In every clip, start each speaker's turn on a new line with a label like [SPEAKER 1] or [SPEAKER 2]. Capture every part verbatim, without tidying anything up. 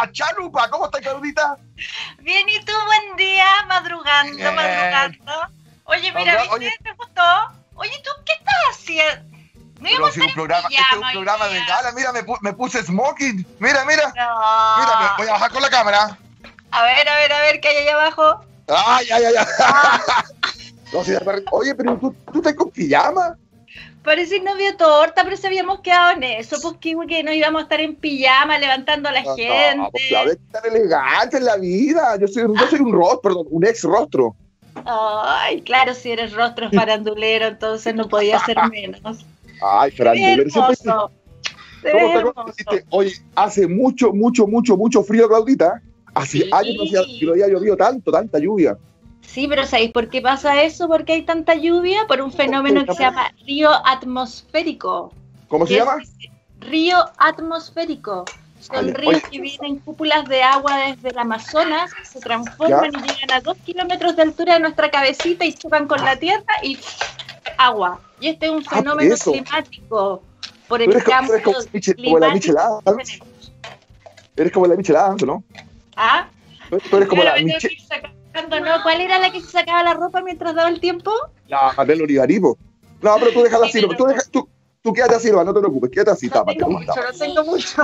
[SPEAKER 1] Chalupa. ¿Cómo estás, Claudita?
[SPEAKER 2] Bien, ¿y tú? Buen día, madrugando, Bien. madrugando. Oye, mira, ¿viste? Oye, ¿te gustó? Oye, ¿tú qué estás haciendo? No íbamos
[SPEAKER 1] si un programa, este es un programa de gala. Mira, me, me puse smoking. Mira, mira.
[SPEAKER 2] No.
[SPEAKER 1] Mira, me voy a bajar con la cámara.
[SPEAKER 2] A ver, a ver, a ver, ¿qué hay allá abajo?
[SPEAKER 1] Ay, ay, ay, ay. Ah. No, si, oye, pero tú, tú estás con pijama.
[SPEAKER 2] Parece novio torta, pero se habíamos quedado en eso, pues Kiwi, que no íbamos a estar en pijama levantando a la no, gente.
[SPEAKER 1] No, pues la vez tan elegante en la vida. Yo soy, yo soy un rostro, perdón, un ex rostro.
[SPEAKER 2] Ay, claro, si eres rostro farandulero, entonces no podía ser menos.
[SPEAKER 1] Ay, farandulero. ¿Cómo te Oye, hace mucho, mucho, mucho, mucho frío, Claudita. Hace sí. años no, que no había llovido tanto, tanta lluvia.
[SPEAKER 2] Sí, pero ¿sabéis por qué pasa eso? ¿Por qué hay tanta lluvia? Por un fenómeno que se llama río atmosférico.
[SPEAKER 1] ¿Cómo se llama?
[SPEAKER 2] Río atmosférico. Son ríos que vienen cúpulas de agua desde el Amazonas, se transforman ¿Ya? y llegan a dos kilómetros de altura de nuestra cabecita y chocan con la tierra y agua. Y este es un fenómeno ah, climático. Por el cambio
[SPEAKER 1] eres como, como la michelada. Eres como la michelada, ¿no?
[SPEAKER 2] ¿Ah?
[SPEAKER 1] Tú eres como la michelada.
[SPEAKER 2] No, ¿cuál era la que se sacaba la ropa mientras daba el tiempo?
[SPEAKER 1] La del Olivaripo. No, pero tú déjala así, tú, deja, tú, tú quédate así, no te preocupes, quédate así,
[SPEAKER 2] no
[SPEAKER 1] tápate.
[SPEAKER 2] Tengo mucho, no tengo mucho.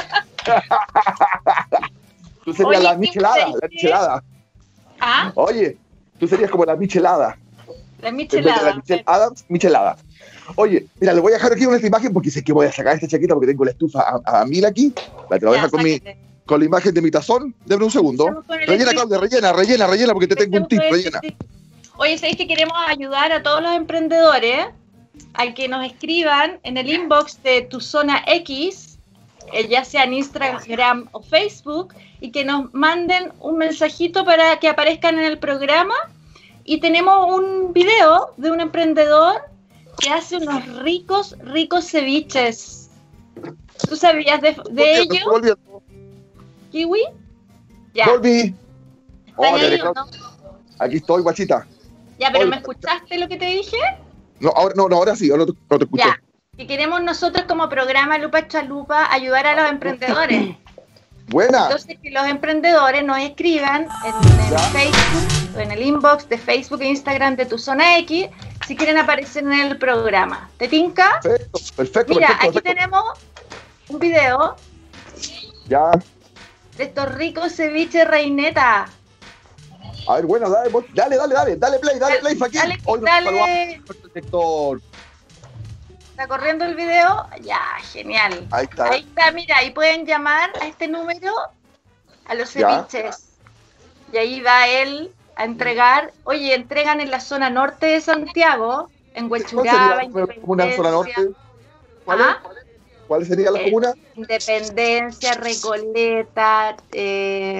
[SPEAKER 1] Tú serías Oye, la michelada, la michelada.
[SPEAKER 2] ¿Ah?
[SPEAKER 1] Oye, tú serías como la michelada.
[SPEAKER 2] La michelada.
[SPEAKER 1] La Michelle Adams, michelada. Oye, mira, le voy a dejar aquí una imagen porque sé que voy a sacar esta chaqueta porque tengo la estufa a, a mil aquí. La te voy a dejar con mi... Con la imagen de mi tazón, déme un segundo. Rellena, Claudia, rellena, rellena, rellena, porque te tengo un tip, rellena.
[SPEAKER 2] Oye, ¿sabéis que queremos ayudar a todos los emprendedores a que nos escriban en el inbox de Tu Zona X, ya sea en Instagram o Facebook, y que nos manden un mensajito para que aparezcan en el programa? Y tenemos un video de un emprendedor que hace unos ricos, ricos ceviches. ¿Tú sabías de, de ello? ¿Kiwi?
[SPEAKER 1] Ya. Volví.
[SPEAKER 2] Oh, ahí, ¿no?
[SPEAKER 1] Aquí estoy, guachita.
[SPEAKER 2] Ya, pero Oye. ¿me escuchaste lo que te dije?
[SPEAKER 1] No, ahora, no, no, ahora sí, ahora no te escuché.
[SPEAKER 2] Ya. Que queremos nosotros como programa Lupa Chalupa ayudar a los emprendedores.
[SPEAKER 1] Buena.
[SPEAKER 2] Entonces que los emprendedores nos escriban en, en Facebook, en el inbox de Facebook e Instagram de Tu Zona X, si quieren aparecer en el programa. ¿Te tinca?
[SPEAKER 1] Perfecto, perfecto.
[SPEAKER 2] Mira,
[SPEAKER 1] perfecto,
[SPEAKER 2] aquí
[SPEAKER 1] perfecto.
[SPEAKER 2] tenemos un video.
[SPEAKER 1] Ya.
[SPEAKER 2] De estos ricos ceviches reineta.
[SPEAKER 1] A ver, bueno, dale, dale, dale, dale, dale play, dale play, Faquín.
[SPEAKER 2] Dale,
[SPEAKER 1] Hoy
[SPEAKER 2] dale.
[SPEAKER 1] Sector.
[SPEAKER 2] ¿Está corriendo el video? Ya, genial.
[SPEAKER 1] Ahí está.
[SPEAKER 2] Ahí está, mira, ahí pueden llamar a este número a los ceviches. Ya. Y ahí va él a entregar. Oye, entregan en la zona norte de Santiago, en Huechuraba,
[SPEAKER 1] ¿Una zona norte? ¿Cuál
[SPEAKER 2] ¿Ah?
[SPEAKER 1] es? ¿Cuál sería la comuna?
[SPEAKER 2] Independencia, Recoleta, eh,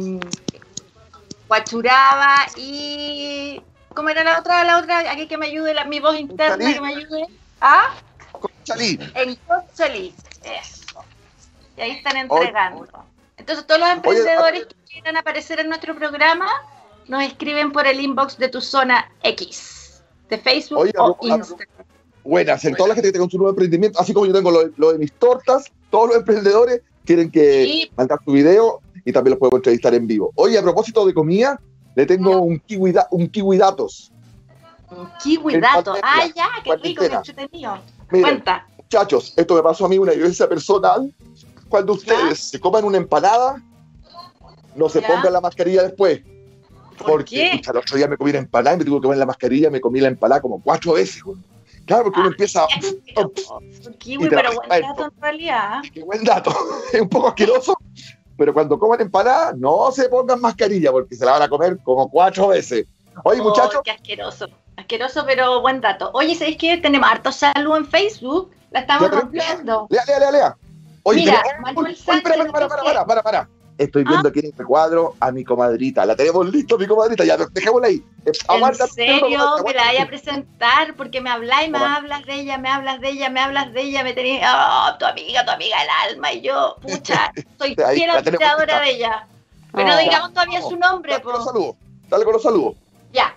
[SPEAKER 2] Huachuraba y... ¿Cómo era la otra? La otra, aquí que me ayude, la, mi voz interna
[SPEAKER 1] ¿Conchalí?
[SPEAKER 2] que me ayude. ¿Ah?
[SPEAKER 1] Conchalí.
[SPEAKER 2] En Conchalí, eso. Y ahí están entregando. Entonces todos los emprendedores Oye, que quieran aparecer en nuestro programa nos escriben por el inbox de Tu Zona X, de Facebook Oye, o Instagram.
[SPEAKER 1] Buenas, en toda la gente que tenga un nuevo emprendimiento, así como yo tengo lo, lo de mis tortas, todos los emprendedores tienen que sí. mandar su video y también los podemos entrevistar en vivo. Oye, a propósito de comida, le tengo un kiwi, da, un kiwi datos.
[SPEAKER 2] Un kiwi datos, ah ya, qué rico, qué entretenido.
[SPEAKER 1] Cuenta. Muchachos, esto me pasó a mí, una vivencia personal. Cuando ustedes ¿Ya? se coman una empanada, no se ¿Ya? pongan la mascarilla después.
[SPEAKER 2] ¿Por
[SPEAKER 1] porque
[SPEAKER 2] qué?
[SPEAKER 1] Pucha, el otro día me comí una empanada y me tuve que poner la mascarilla, me comí la empanada como cuatro veces. Güey. Claro, porque ah, uno empieza...
[SPEAKER 2] Pero, kiwi, pero buen dato en realidad.
[SPEAKER 1] Qué buen dato. Es un poco asqueroso, pero cuando coman empanada, no se pongan mascarilla, porque se la van a comer como cuatro veces. Oye,
[SPEAKER 2] oh,
[SPEAKER 1] muchachos...
[SPEAKER 2] Qué asqueroso. Asqueroso, pero buen dato. Oye, ¿sabéis que tenemos harto salud en Facebook? La estamos rompiendo.
[SPEAKER 1] Lea, lea, lea, lea. Oye,
[SPEAKER 2] Mira,
[SPEAKER 1] pero,
[SPEAKER 2] Manuel
[SPEAKER 1] oye,
[SPEAKER 2] Sánchez...
[SPEAKER 1] para, para, para, para, para, para. Estoy viendo ah. aquí en este cuadro a mi comadrita. La tenemos listo, mi comadrita. Ya, dejémosla ahí.
[SPEAKER 2] Aguanta, ¿en serio? Me la voy a presentar porque me habláis, me hablas de ella, me hablas de ella, me hablas de ella, me tenéis, oh, tu amiga, tu amiga del alma, y yo, pucha, soy fiel admiradora de ella. Pero no digamos todavía vamos. su nombre,
[SPEAKER 1] Dale
[SPEAKER 2] po.
[SPEAKER 1] con los saludos, dale con los saludos.
[SPEAKER 2] Ya, vamos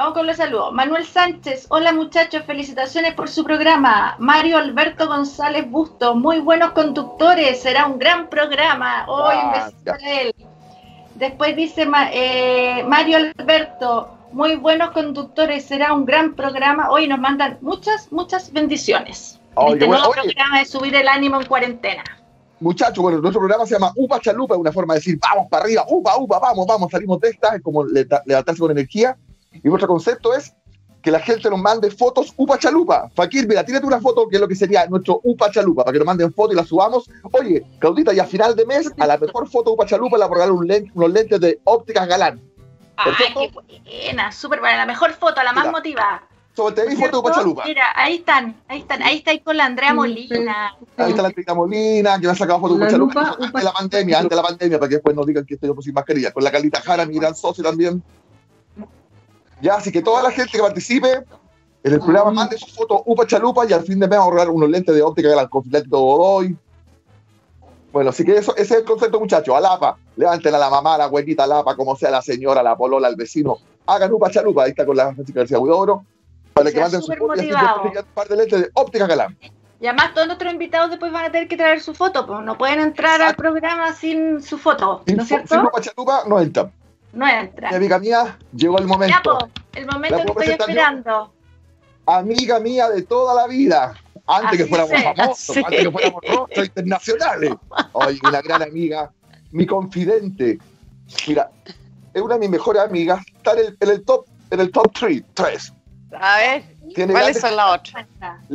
[SPEAKER 2] Vamos con los saludos. Manuel Sánchez, hola muchachos, felicitaciones por su programa. Mario Alberto González Busto, muy buenos conductores, será un gran programa. Hoy un besito para él. Después dice eh, Mario Alberto, muy buenos conductores, será un gran programa. Hoy nos mandan muchas, muchas bendiciones.
[SPEAKER 1] Oye,
[SPEAKER 2] este
[SPEAKER 1] bueno,
[SPEAKER 2] nuevo
[SPEAKER 1] oye.
[SPEAKER 2] programa de subir el ánimo en cuarentena.
[SPEAKER 1] Muchachos, bueno, nuestro programa se llama Upa Chalupa, es una forma de decir, vamos para arriba, upa, upa, vamos, vamos, salimos de esta, es como levantarse con energía. Y nuestro concepto es que la gente nos mande fotos Upa Chalupa. Fakir, mira, tírate una foto que es lo que sería nuestro Upa Chalupa, para que nos manden fotos y la subamos. Oye, Claudita, y a final de mes, a la mejor foto Upa Chalupa le vamos a regalar un lente, unos lentes de ópticas Galán.
[SPEAKER 2] Ay, qué buena, súper buena, la mejor foto, la más
[SPEAKER 1] mira,
[SPEAKER 2] motivada.
[SPEAKER 1] Sobre te vi foto Upa Chalupa.
[SPEAKER 2] Mira, ahí están, ahí están, ahí está ahí con la Andrea Molina.
[SPEAKER 1] Ahí está la Andrea Molina, que me ha sacado foto Upa Chalupa lupa, antes upa. de la pandemia, antes de la pandemia, para que después nos digan que estoy yo sin mascarilla. Con la Carlita Jara, mi gran socio también. Ya, así que toda la gente que participe en el programa mm. mande su foto Upa Chalupa y al fin de mes vamos a ahorrar unos lentes de óptica de la Confilento Godoy. Bueno, así que eso, ese es el concepto, muchachos. Alapa, levanten a la mamá, a la abuelita, Alapa, como sea la señora, la polola, el vecino. Hagan Upa Chalupa, ahí está con la Francisca García Huidobro, para que manden su foto y así un par de lentes de óptica Galán.
[SPEAKER 2] Y además todos nuestros invitados después van a tener que traer su foto, pues no pueden entrar Exacto. al programa sin su foto,
[SPEAKER 1] sin,
[SPEAKER 2] ¿no es cierto?
[SPEAKER 1] Sin Upa Chalupa no entran.
[SPEAKER 2] No entra.
[SPEAKER 1] Mi amiga mía, llegó el momento.
[SPEAKER 2] Ya, po, el momento que estoy esperando.
[SPEAKER 1] Amiga mía de toda la vida. Antes
[SPEAKER 2] así
[SPEAKER 1] que fuéramos
[SPEAKER 2] sé,
[SPEAKER 1] famosos,
[SPEAKER 2] así.
[SPEAKER 1] antes que fuéramos rostros internacionales. Oye, una gran amiga, mi confidente. Mira, es una de mis mejores amigas. Está en el, en el top, en el top three, tres.
[SPEAKER 3] A ver, ¿cuáles son las otras?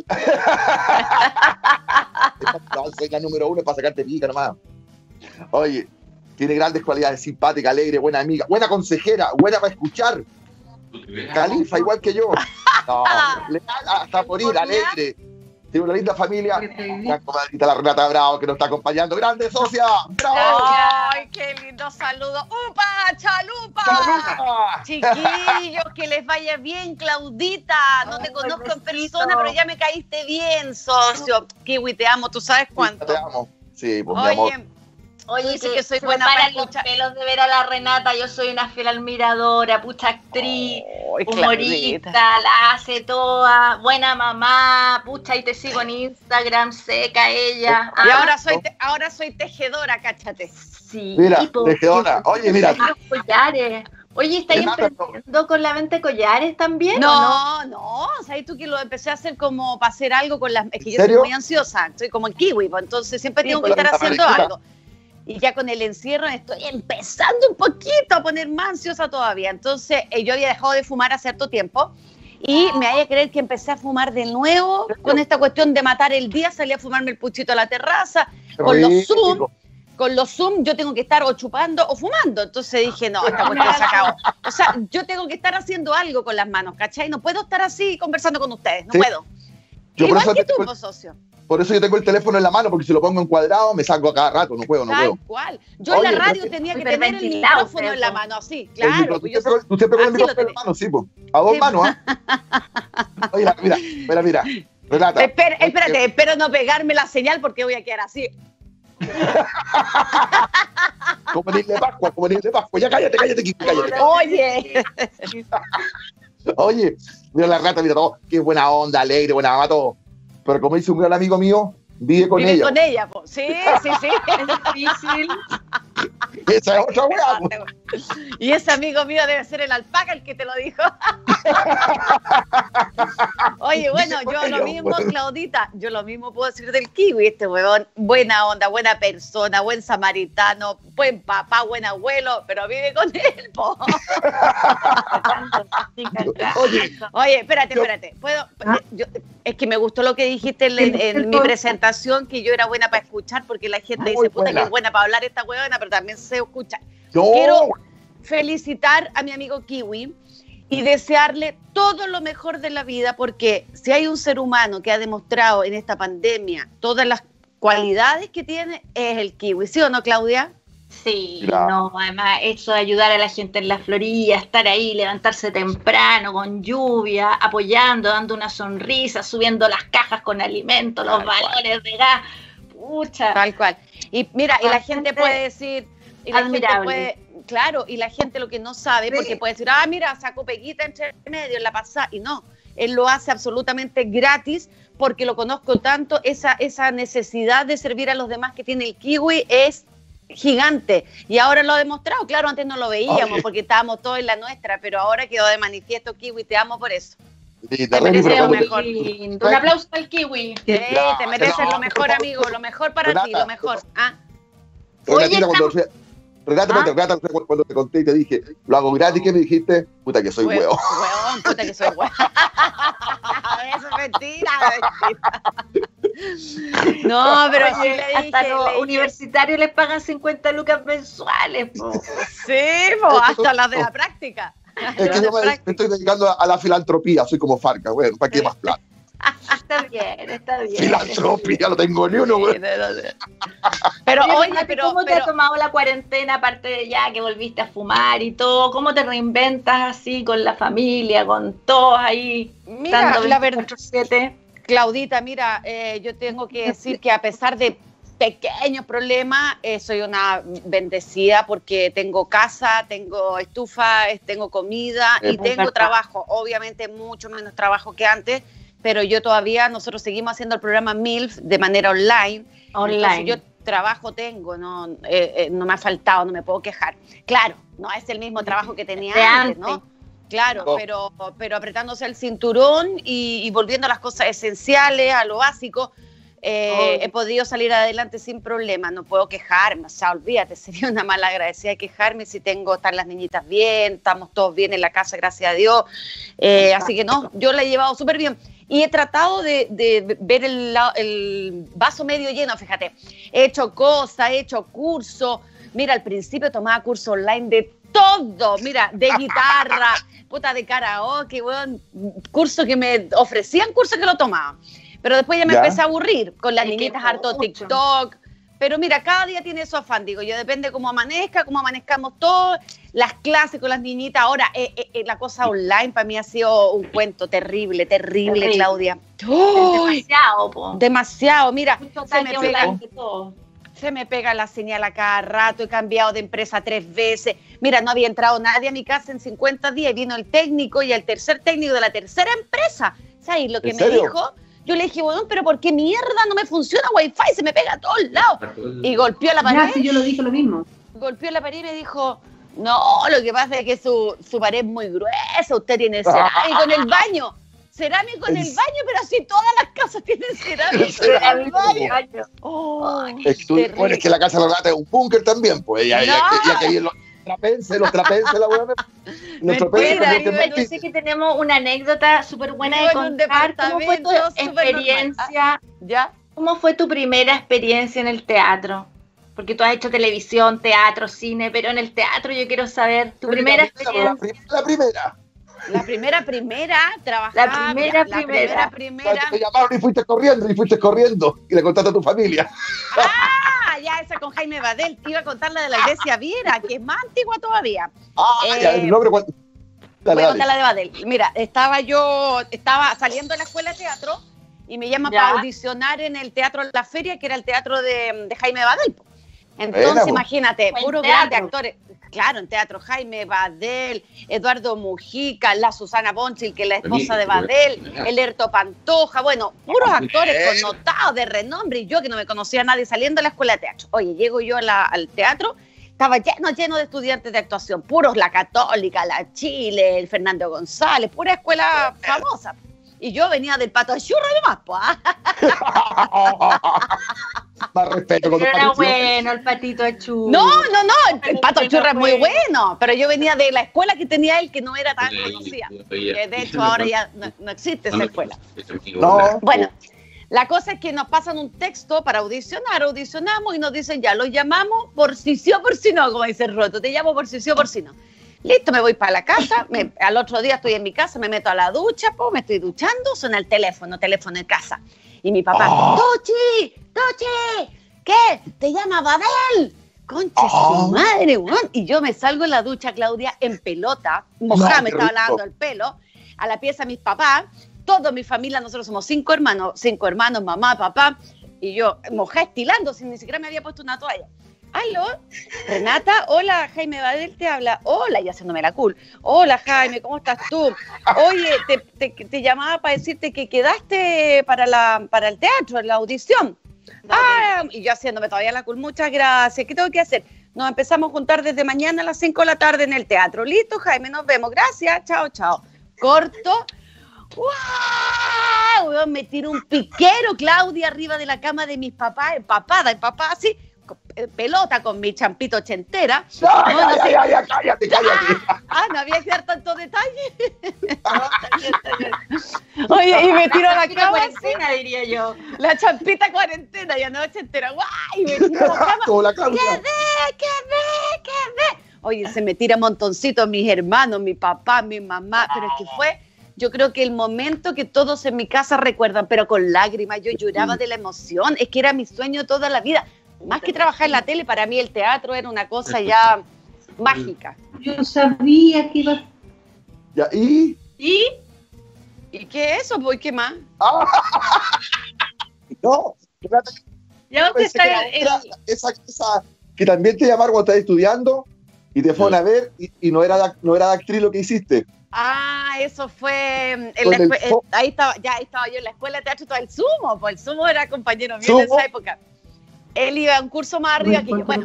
[SPEAKER 1] Soy la número uno para sacarte pica nomás. Oye, tiene grandes cualidades, simpática, alegre, buena amiga, buena consejera, buena para escuchar. Califa, igual que yo. No, leal hasta morir, alegre. Tiene una linda familia. La comadrita, la Renata Bravo, que nos está acompañando. ¡Grande socia! ¡Bravo!
[SPEAKER 3] ¡Ay, qué lindo saludo! ¡Upa, chalupa!
[SPEAKER 1] ¡Chalupa!
[SPEAKER 3] Chiquillos, que les vaya bien, Claudita. No te conozco en persona, pero ya me caíste bien, socio. Kiwi, te amo, ¿tú sabes cuánto?
[SPEAKER 1] Te amo. Sí, pues,
[SPEAKER 3] Oye,
[SPEAKER 1] mi amor.
[SPEAKER 2] Oye,
[SPEAKER 3] dice
[SPEAKER 2] que,
[SPEAKER 3] que soy
[SPEAKER 2] se
[SPEAKER 3] buena
[SPEAKER 2] me
[SPEAKER 3] para
[SPEAKER 2] paran los
[SPEAKER 3] escuchar.
[SPEAKER 2] pelos de ver a la Renata. Yo soy una fiel admiradora, pucha actriz,
[SPEAKER 3] Ay,
[SPEAKER 2] humorista,
[SPEAKER 3] Claudita.
[SPEAKER 2] la hace toda, buena mamá, pucha, y te sigo en Instagram, seca ella.
[SPEAKER 3] Y
[SPEAKER 2] Ah,
[SPEAKER 3] ahora soy, te- ahora soy tejedora, cáchate.
[SPEAKER 2] sí,
[SPEAKER 1] Mira,
[SPEAKER 2] po,
[SPEAKER 1] tejedora.
[SPEAKER 2] que-
[SPEAKER 1] Oye, mira.
[SPEAKER 2] Ah, collares. Oye, ¿estáis
[SPEAKER 1] Renata,
[SPEAKER 2] emprendiendo con la venta de collares también?
[SPEAKER 3] No, no, ¿sabes tú que lo empecé a hacer como para hacer algo con las... Es que yo soy
[SPEAKER 1] ¿Serio?
[SPEAKER 3] muy ansiosa, soy como el kiwi, pues, entonces siempre
[SPEAKER 2] Sí,
[SPEAKER 3] tengo que
[SPEAKER 2] pues,
[SPEAKER 3] estar
[SPEAKER 1] la
[SPEAKER 3] haciendo
[SPEAKER 1] pareja.
[SPEAKER 3] algo. Y ya con el encierro estoy empezando un poquito a poner más ansiosa todavía. Entonces eh, yo había dejado de fumar hace cierto tiempo y me vaya a creer que empecé a fumar de nuevo con esta cuestión de matar el día, salí a fumarme el puchito a la terraza, con los
[SPEAKER 1] Rico.
[SPEAKER 3] Zoom. Con los Zoom yo tengo que estar o chupando o fumando. Entonces dije, no, esta cuestión se acabó. O sea, yo tengo que estar haciendo algo con las manos, ¿cachai? No puedo estar así conversando con ustedes, no
[SPEAKER 1] Sí.
[SPEAKER 3] puedo.
[SPEAKER 1] Yo por
[SPEAKER 3] Igual
[SPEAKER 1] eso
[SPEAKER 3] que
[SPEAKER 1] te-
[SPEAKER 3] tú, pues, socio.
[SPEAKER 1] Por eso yo tengo el teléfono en la mano, porque si lo pongo en cuadrado me salgo a cada rato, no puedo, no
[SPEAKER 3] Tal
[SPEAKER 1] puedo.
[SPEAKER 3] cual. Yo en
[SPEAKER 1] Oye,
[SPEAKER 3] la radio
[SPEAKER 1] pero-
[SPEAKER 3] tenía que
[SPEAKER 2] Súper
[SPEAKER 3] tener el
[SPEAKER 2] ventilado,
[SPEAKER 3] micrófono en la
[SPEAKER 2] ¿cierto?
[SPEAKER 3] mano, así,
[SPEAKER 1] El micro-
[SPEAKER 3] claro.
[SPEAKER 1] tú,
[SPEAKER 3] pues yo
[SPEAKER 1] siempre, tú siempre con el
[SPEAKER 3] así lo
[SPEAKER 1] micrófono en
[SPEAKER 3] tenés.
[SPEAKER 1] la mano, sí, pues. A dos
[SPEAKER 3] Sí,
[SPEAKER 1] manos, ¿ah? Oye, mira, mira, mira, Renata.
[SPEAKER 3] Espera, espérate, espero no pegarme la señal porque voy a quedar así.
[SPEAKER 1] Como en de Pascua, como en de Pascua. Ya cállate, cállate, Kiki, cállate.
[SPEAKER 3] Oye,
[SPEAKER 1] Oye, mira la rata, mira todo. Qué buena onda, alegre, buena mamá, todo. Pero como dice un gran amigo mío, vive con
[SPEAKER 3] vive
[SPEAKER 1] ella.
[SPEAKER 3] con ella, pues. Sí, sí, sí.
[SPEAKER 2] Es difícil.
[SPEAKER 1] Esa es otra weá. po.
[SPEAKER 3] Y ese amigo mío debe ser el alpaca el que te lo dijo. Oye, bueno, yo lo mismo, Claudita, yo lo mismo puedo decir del kiwi, este huevón, buena onda, buena persona, buen samaritano, buen papá, buen abuelo, pero vive con él, po.
[SPEAKER 1] Oye,
[SPEAKER 3] Oye, espérate,
[SPEAKER 1] Yo-
[SPEAKER 3] espérate. ¿Puedo? Yo- es que me gustó lo que dijiste en, en- en mi presentación, que yo era buena para escuchar, porque la gente
[SPEAKER 1] Muy
[SPEAKER 3] dice, puta,
[SPEAKER 1] buena.
[SPEAKER 3] que es buena para hablar esta huevona, pero también sé escuchar.
[SPEAKER 1] no.
[SPEAKER 3] Quiero felicitar a mi amigo Kiwi y desearle todo lo mejor de la vida, porque si hay un ser humano que ha demostrado en esta pandemia todas las cualidades que tiene, es el Kiwi. ¿Sí o no, Claudia?
[SPEAKER 2] Sí,
[SPEAKER 1] Mira.
[SPEAKER 2] no, además eso de ayudar a la gente en la Florida, estar ahí, levantarse temprano, con lluvia, apoyando, dando una sonrisa, subiendo las cajas con alimentos, los
[SPEAKER 3] Tal cual.
[SPEAKER 2] balones de gas, pucha.
[SPEAKER 3] Tal cual. Y mira, y la gente
[SPEAKER 2] Bastante
[SPEAKER 3] puede decir, y la gente
[SPEAKER 2] admirable.
[SPEAKER 3] puede, claro, y la gente lo que no sabe, porque puede decir, ah, mira, sacó peguita entre medio en la pasada, y no, él lo hace absolutamente gratis, porque lo conozco tanto, esa, esa necesidad de servir a los demás que tiene el kiwi es gigante, y ahora lo ha demostrado. Claro, antes no lo veíamos, Oye. porque estábamos todos en la nuestra, pero ahora quedó de manifiesto. Kiwi, te amo por eso.
[SPEAKER 1] Sí,
[SPEAKER 3] te mereces lo mejor.
[SPEAKER 2] Un aplauso al Kiwi.
[SPEAKER 3] Sí, te mereces no, lo mejor, amigo, lo mejor para
[SPEAKER 1] Renata,
[SPEAKER 3] ti, lo mejor. Ah.
[SPEAKER 1] Renatita, cuando, estamos... Renata, ¿Ah? Renata, cuando te conté y te dije, lo hago gratis, ¿qué me dijiste? Puta que soy
[SPEAKER 3] Hue
[SPEAKER 1] huevo.
[SPEAKER 3] Huevón, puta que soy huevo. Eso es mentira, mentira. No, pero
[SPEAKER 2] Oye, le hasta dije, los le universitarios les pagan cincuenta lucas mensuales. Po.
[SPEAKER 3] Sí, po, hasta las de la práctica.
[SPEAKER 1] Es que yo me, me estoy dedicando a, a la filantropía, soy como Farca, bueno, ¿para qué más plata?
[SPEAKER 2] Está bien, está bien.
[SPEAKER 1] Filantropía, no tengo ni uno, güey.
[SPEAKER 3] Pero
[SPEAKER 2] oye,
[SPEAKER 3] oye, pero,
[SPEAKER 2] ¿cómo
[SPEAKER 3] pero,
[SPEAKER 2] te has tomado la cuarentena, aparte de ya que volviste a fumar y todo? ¿Cómo te reinventas así con la familia, con todos ahí?
[SPEAKER 3] Mira, la verdad, Claudita, mira, eh, yo tengo que decir que a pesar de pequeños problemas, eh, soy una bendecida porque tengo casa, tengo estufa, tengo comida y tengo verdad. trabajo. Obviamente mucho menos trabajo que antes, pero yo todavía, nosotros seguimos haciendo el programa MILF de manera online. Online. Entonces yo trabajo tengo, no, eh, eh, no me ha faltado, no me puedo quejar. Claro, no es el mismo trabajo que tenía de antes, antes, ¿no? Claro, oh. pero, pero apretándose el cinturón y, y volviendo a las cosas esenciales, a lo básico, eh, oh. he podido salir adelante sin problema. No puedo quejarme, o sea, olvídate, sería una mala agradecida de quejarme si tengo, están las niñitas bien, estamos todos bien en la casa, gracias a Dios. Eh, así que no, yo la he llevado súper bien. Y he tratado de, de ver el, el vaso medio lleno, fíjate. He hecho cosas, he hecho cursos. Mira, al principio tomaba curso online de todo. Mira, de guitarra, puta, de karaoke, weón. Curso que me ofrecían, curso que lo tomaba. Pero después ya me ¿Ya? empecé a aburrir con las niñitas, harto TikTok. Pero mira, cada día tiene su afán, digo yo, depende cómo amanezca, cómo amanezcamos todos, las clases con las niñitas. Ahora, eh, eh, la cosa online para mí ha sido un cuento terrible, terrible, terrible. Claudia.
[SPEAKER 2] ¡Oh! Demasiado, po.
[SPEAKER 3] Demasiado, mira, se me, pega, se me pega la señal a cada rato, he cambiado de empresa tres veces. Mira, no había entrado nadie a mi casa en cincuenta días, vino el técnico y el tercer técnico de la tercera empresa. ¿Sabes lo que me
[SPEAKER 1] serio?
[SPEAKER 3] dijo? Yo le dije, bueno, pero ¿por qué mierda no me funciona Wi-Fi? Se me pega a todos lados. Y golpeó la pared.
[SPEAKER 4] Ya, sí, yo lo dije lo mismo.
[SPEAKER 3] Golpeó la pared y me dijo, no, lo que pasa es que su, su pared es muy gruesa, usted tiene cerámico en el baño. Cerámico en el baño, pero así todas las casas tienen cerámico en el baño. Oh,
[SPEAKER 1] es, tú, bueno, es que la casa de la gata es un búnker también, pues. Ya, no. ya, ya, ya que los trapenses, los trapenses, la buena.
[SPEAKER 2] Mentira, yo, yo sé que tenemos una anécdota súper buena de contar. ¿Cómo fue tu experiencia?
[SPEAKER 3] ¿Ya?
[SPEAKER 2] ¿Cómo fue tu primera experiencia en el teatro? Porque tú has hecho televisión, teatro, cine, pero en el teatro yo quiero saber tu primera experiencia.
[SPEAKER 1] La primera.
[SPEAKER 3] La primera, primera, trabajaba.
[SPEAKER 2] La primera,
[SPEAKER 3] la
[SPEAKER 2] primera.
[SPEAKER 3] primera. primera.
[SPEAKER 1] Te llamaron y fuiste corriendo, y fuiste corriendo, y le contaste a tu familia.
[SPEAKER 3] Ah, ya esa con Jaime Badel, te iba a contar la de la Iglesia Viera, que es más antigua todavía.
[SPEAKER 1] Ah, eh, ya, el nombre cuando...
[SPEAKER 3] Dale, voy a contar la de Badel. Mira, estaba yo, estaba saliendo de la escuela de teatro, y me llaman para audicionar en el Teatro La Feria, que era el teatro de, de Jaime Badel. Entonces, bueno, imagínate, puros grandes actores. Claro, en teatro, Jaime Badel, Eduardo Mujica, la Susana Bonchil, que es la esposa de Badel, el Herto Pantoja, bueno, puros actores connotados, de renombre, y yo que no me conocía a nadie saliendo de la escuela de teatro. Oye, llego yo a la, al teatro, estaba lleno, lleno de estudiantes de actuación, puros la Católica, la Chile, el Fernando González, pura escuela famosa. Y yo venía del Pato Churra nomás, pues.
[SPEAKER 1] Más respeto con
[SPEAKER 2] Pero era bueno el Patito Churra.
[SPEAKER 3] No, no, no, el, el Pato Churra es muy bueno, pero yo venía de la escuela que tenía él, que no era tan conocida. Que de hecho ahora ya no, no existe esa escuela.
[SPEAKER 1] No.
[SPEAKER 3] Bueno, la cosa es que nos pasan un texto para audicionar, audicionamos y nos dicen ya, lo llamamos por si sí o por si no, como dice el Roto, te llamo por si sí o por si no. Listo, me voy para la casa, me, al otro día estoy en mi casa, me meto a la ducha, po, me estoy duchando, suena el teléfono, teléfono de casa. Y mi papá, oh. ¡Tochi! ¡Tochi! ¿Qué? ¿Te llama Badel? Conche oh. su madre, weón. Y yo me salgo en la ducha, Claudia, en pelota, mojada, no, me estaba lavando el pelo, a la pieza de mis papás, toda mi familia, nosotros somos cinco hermanos, cinco hermanos, mamá, papá, y yo mojada estilando, sin ni siquiera me había puesto una toalla. ¿Aló? Renata, hola, Jaime Badel te habla. Hola, y haciéndome la cool. Hola, Jaime, ¿cómo estás tú? Oye, te, te, te llamaba para decirte que quedaste para, la, para el teatro, en la audición. Ah, y yo haciéndome todavía la cool. Muchas gracias. ¿Qué tengo que hacer? Nos empezamos a juntar desde mañana a las cinco de la tarde en el teatro. Listo, Jaime, nos vemos. Gracias, chao, chao. Corto. ¡Wow! Me tiro un piquero, Claudia, arriba de la cama de mis papás, empapada, empapada así, pelota con mi champito ochentera.
[SPEAKER 1] No, no, no, ya, ya, ya, cállate, cállate.
[SPEAKER 3] Ah, ah, no había que dar tanto detalle. Oye, y me tiro a la cama.
[SPEAKER 2] Cuarentena, diría yo.
[SPEAKER 3] La champita cuarentena, ya no ochentera. ¡Guau! Y me tiro a la cama.
[SPEAKER 1] Como la Claudia.
[SPEAKER 3] ¡Quedé, quedé, quedé! Oye, se me tira montoncitos mis hermanos, mi papá, mi mamá, pero es que fue... Yo creo que el momento que todos en mi casa recuerdan, pero con lágrimas, yo lloraba de la emoción, es que era mi sueño toda la vida. Más que trabajar en la tele, para mí el teatro era una cosa ya mágica.
[SPEAKER 2] Yo sabía que iba...
[SPEAKER 1] Ya, ¿y?
[SPEAKER 2] ¿Y?
[SPEAKER 3] ¿Y qué es eso? ¿Voy qué más?
[SPEAKER 1] Ah. No,
[SPEAKER 2] Ya usted está en...
[SPEAKER 1] esa, esa que también te llamaron cuando estabas estudiando y te fueron a ver y, y no, era, no era de actriz lo que hiciste.
[SPEAKER 3] Ah, eso fue en la
[SPEAKER 1] el
[SPEAKER 3] escuela,
[SPEAKER 1] fo-
[SPEAKER 3] ahí estaba, ya ahí estaba yo en la escuela de teatro, todo el Sumo, pues el Sumo era compañero mío en
[SPEAKER 1] ¿Sumo?
[SPEAKER 3] esa época. Él iba a un curso más arriba que yo. Bueno,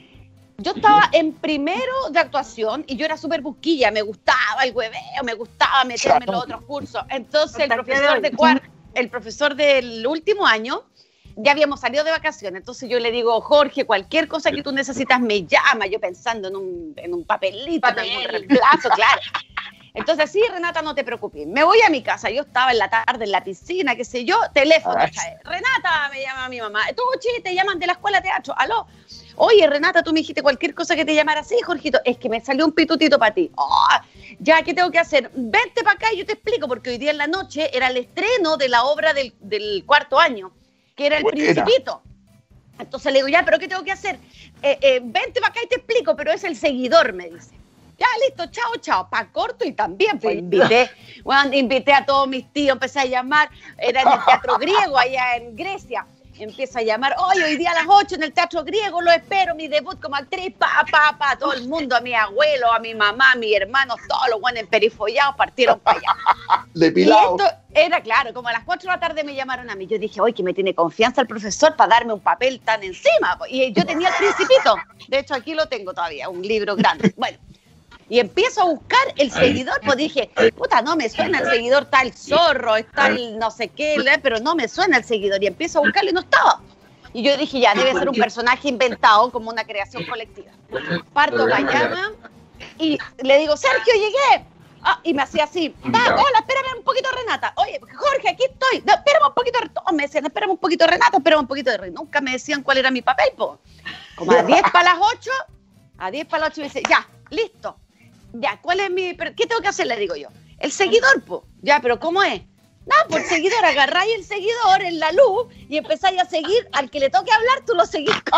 [SPEAKER 3] yo estaba en primero de actuación y yo era súper busquilla, me gustaba el hueveo, me gustaba meterme en los otros cursos. Entonces el profesor de cuarto, el profesor del último año, ya habíamos salido de vacaciones, entonces yo le digo, Jorge, cualquier cosa que tú necesitas me llama, yo pensando en un, en un papelito,
[SPEAKER 2] Papel.
[SPEAKER 3] en un reemplazo, claro. Entonces, sí, Renata, no te preocupes. Me voy a mi casa. Yo estaba en la tarde en la piscina, qué sé yo, teléfono.
[SPEAKER 1] Ay.
[SPEAKER 3] ¿Sabes? Renata, me llama mi mamá. Tú, che, te llaman de la escuela de teatro. Aló. Oye, Renata, tú me dijiste cualquier cosa que te llamara así, Jorgito. Es que me salió un pitutito para ti. Oh, ya, ¿qué tengo que hacer? Vente para acá y yo te explico, porque hoy día en la noche era el estreno de la obra del, del cuarto año, que era El
[SPEAKER 1] Buena.
[SPEAKER 3] Principito. Entonces le digo, ya, ¿pero qué tengo que hacer? Eh, eh, vente para acá y te explico, pero es el seguidor, me dice. Ya, listo, chao, chao, pa' corto y también, pues invité, bueno, invité a todos mis tíos, empecé a llamar, era en el Teatro Griego, allá en Grecia, empiezo a llamar, oye, hoy día a las ocho en el Teatro Griego, lo espero, mi debut como actriz, pa, pa, pa, todo el mundo, a mi abuelo, a mi mamá, a mis hermanos, todos los buenos emperifollados partieron para allá. Y
[SPEAKER 1] Depilado.
[SPEAKER 3] esto era, claro, como a las cuatro de la tarde me llamaron a mí, yo dije, oye, que me tiene confianza el profesor para darme un papel tan encima, y yo tenía El Principito, de hecho aquí lo tengo todavía, un libro grande, bueno. Y empiezo a buscar el seguidor, pues dije, puta, no me suena el seguidor, está el zorro, está el no sé qué, pero no me suena el seguidor. Y empiezo a buscarlo y no estaba. Y yo dije, ya, debe ser un personaje inventado como una creación colectiva. Parto Guayama y le digo, Sergio, llegué. Ah, y me hacía así, va, hola, espérame un poquito, Renata. Oye, Jorge, aquí estoy. No, espérame un poquito, todos me decían, espérame un poquito, Renata, espérame un poquito de Renata. Nunca me decían cuál era mi papel, po. Como a diez para las ocho, a diez para las ocho me dice, ya, listo. Ya, ¿cuál es mi...? ¿Qué tengo que hacer? Le digo yo. El seguidor, po. Ya, pero ¿cómo es? No, por el seguidor, agarráis el seguidor en la luz y empezáis a seguir. Al que le toque hablar, tú lo seguís con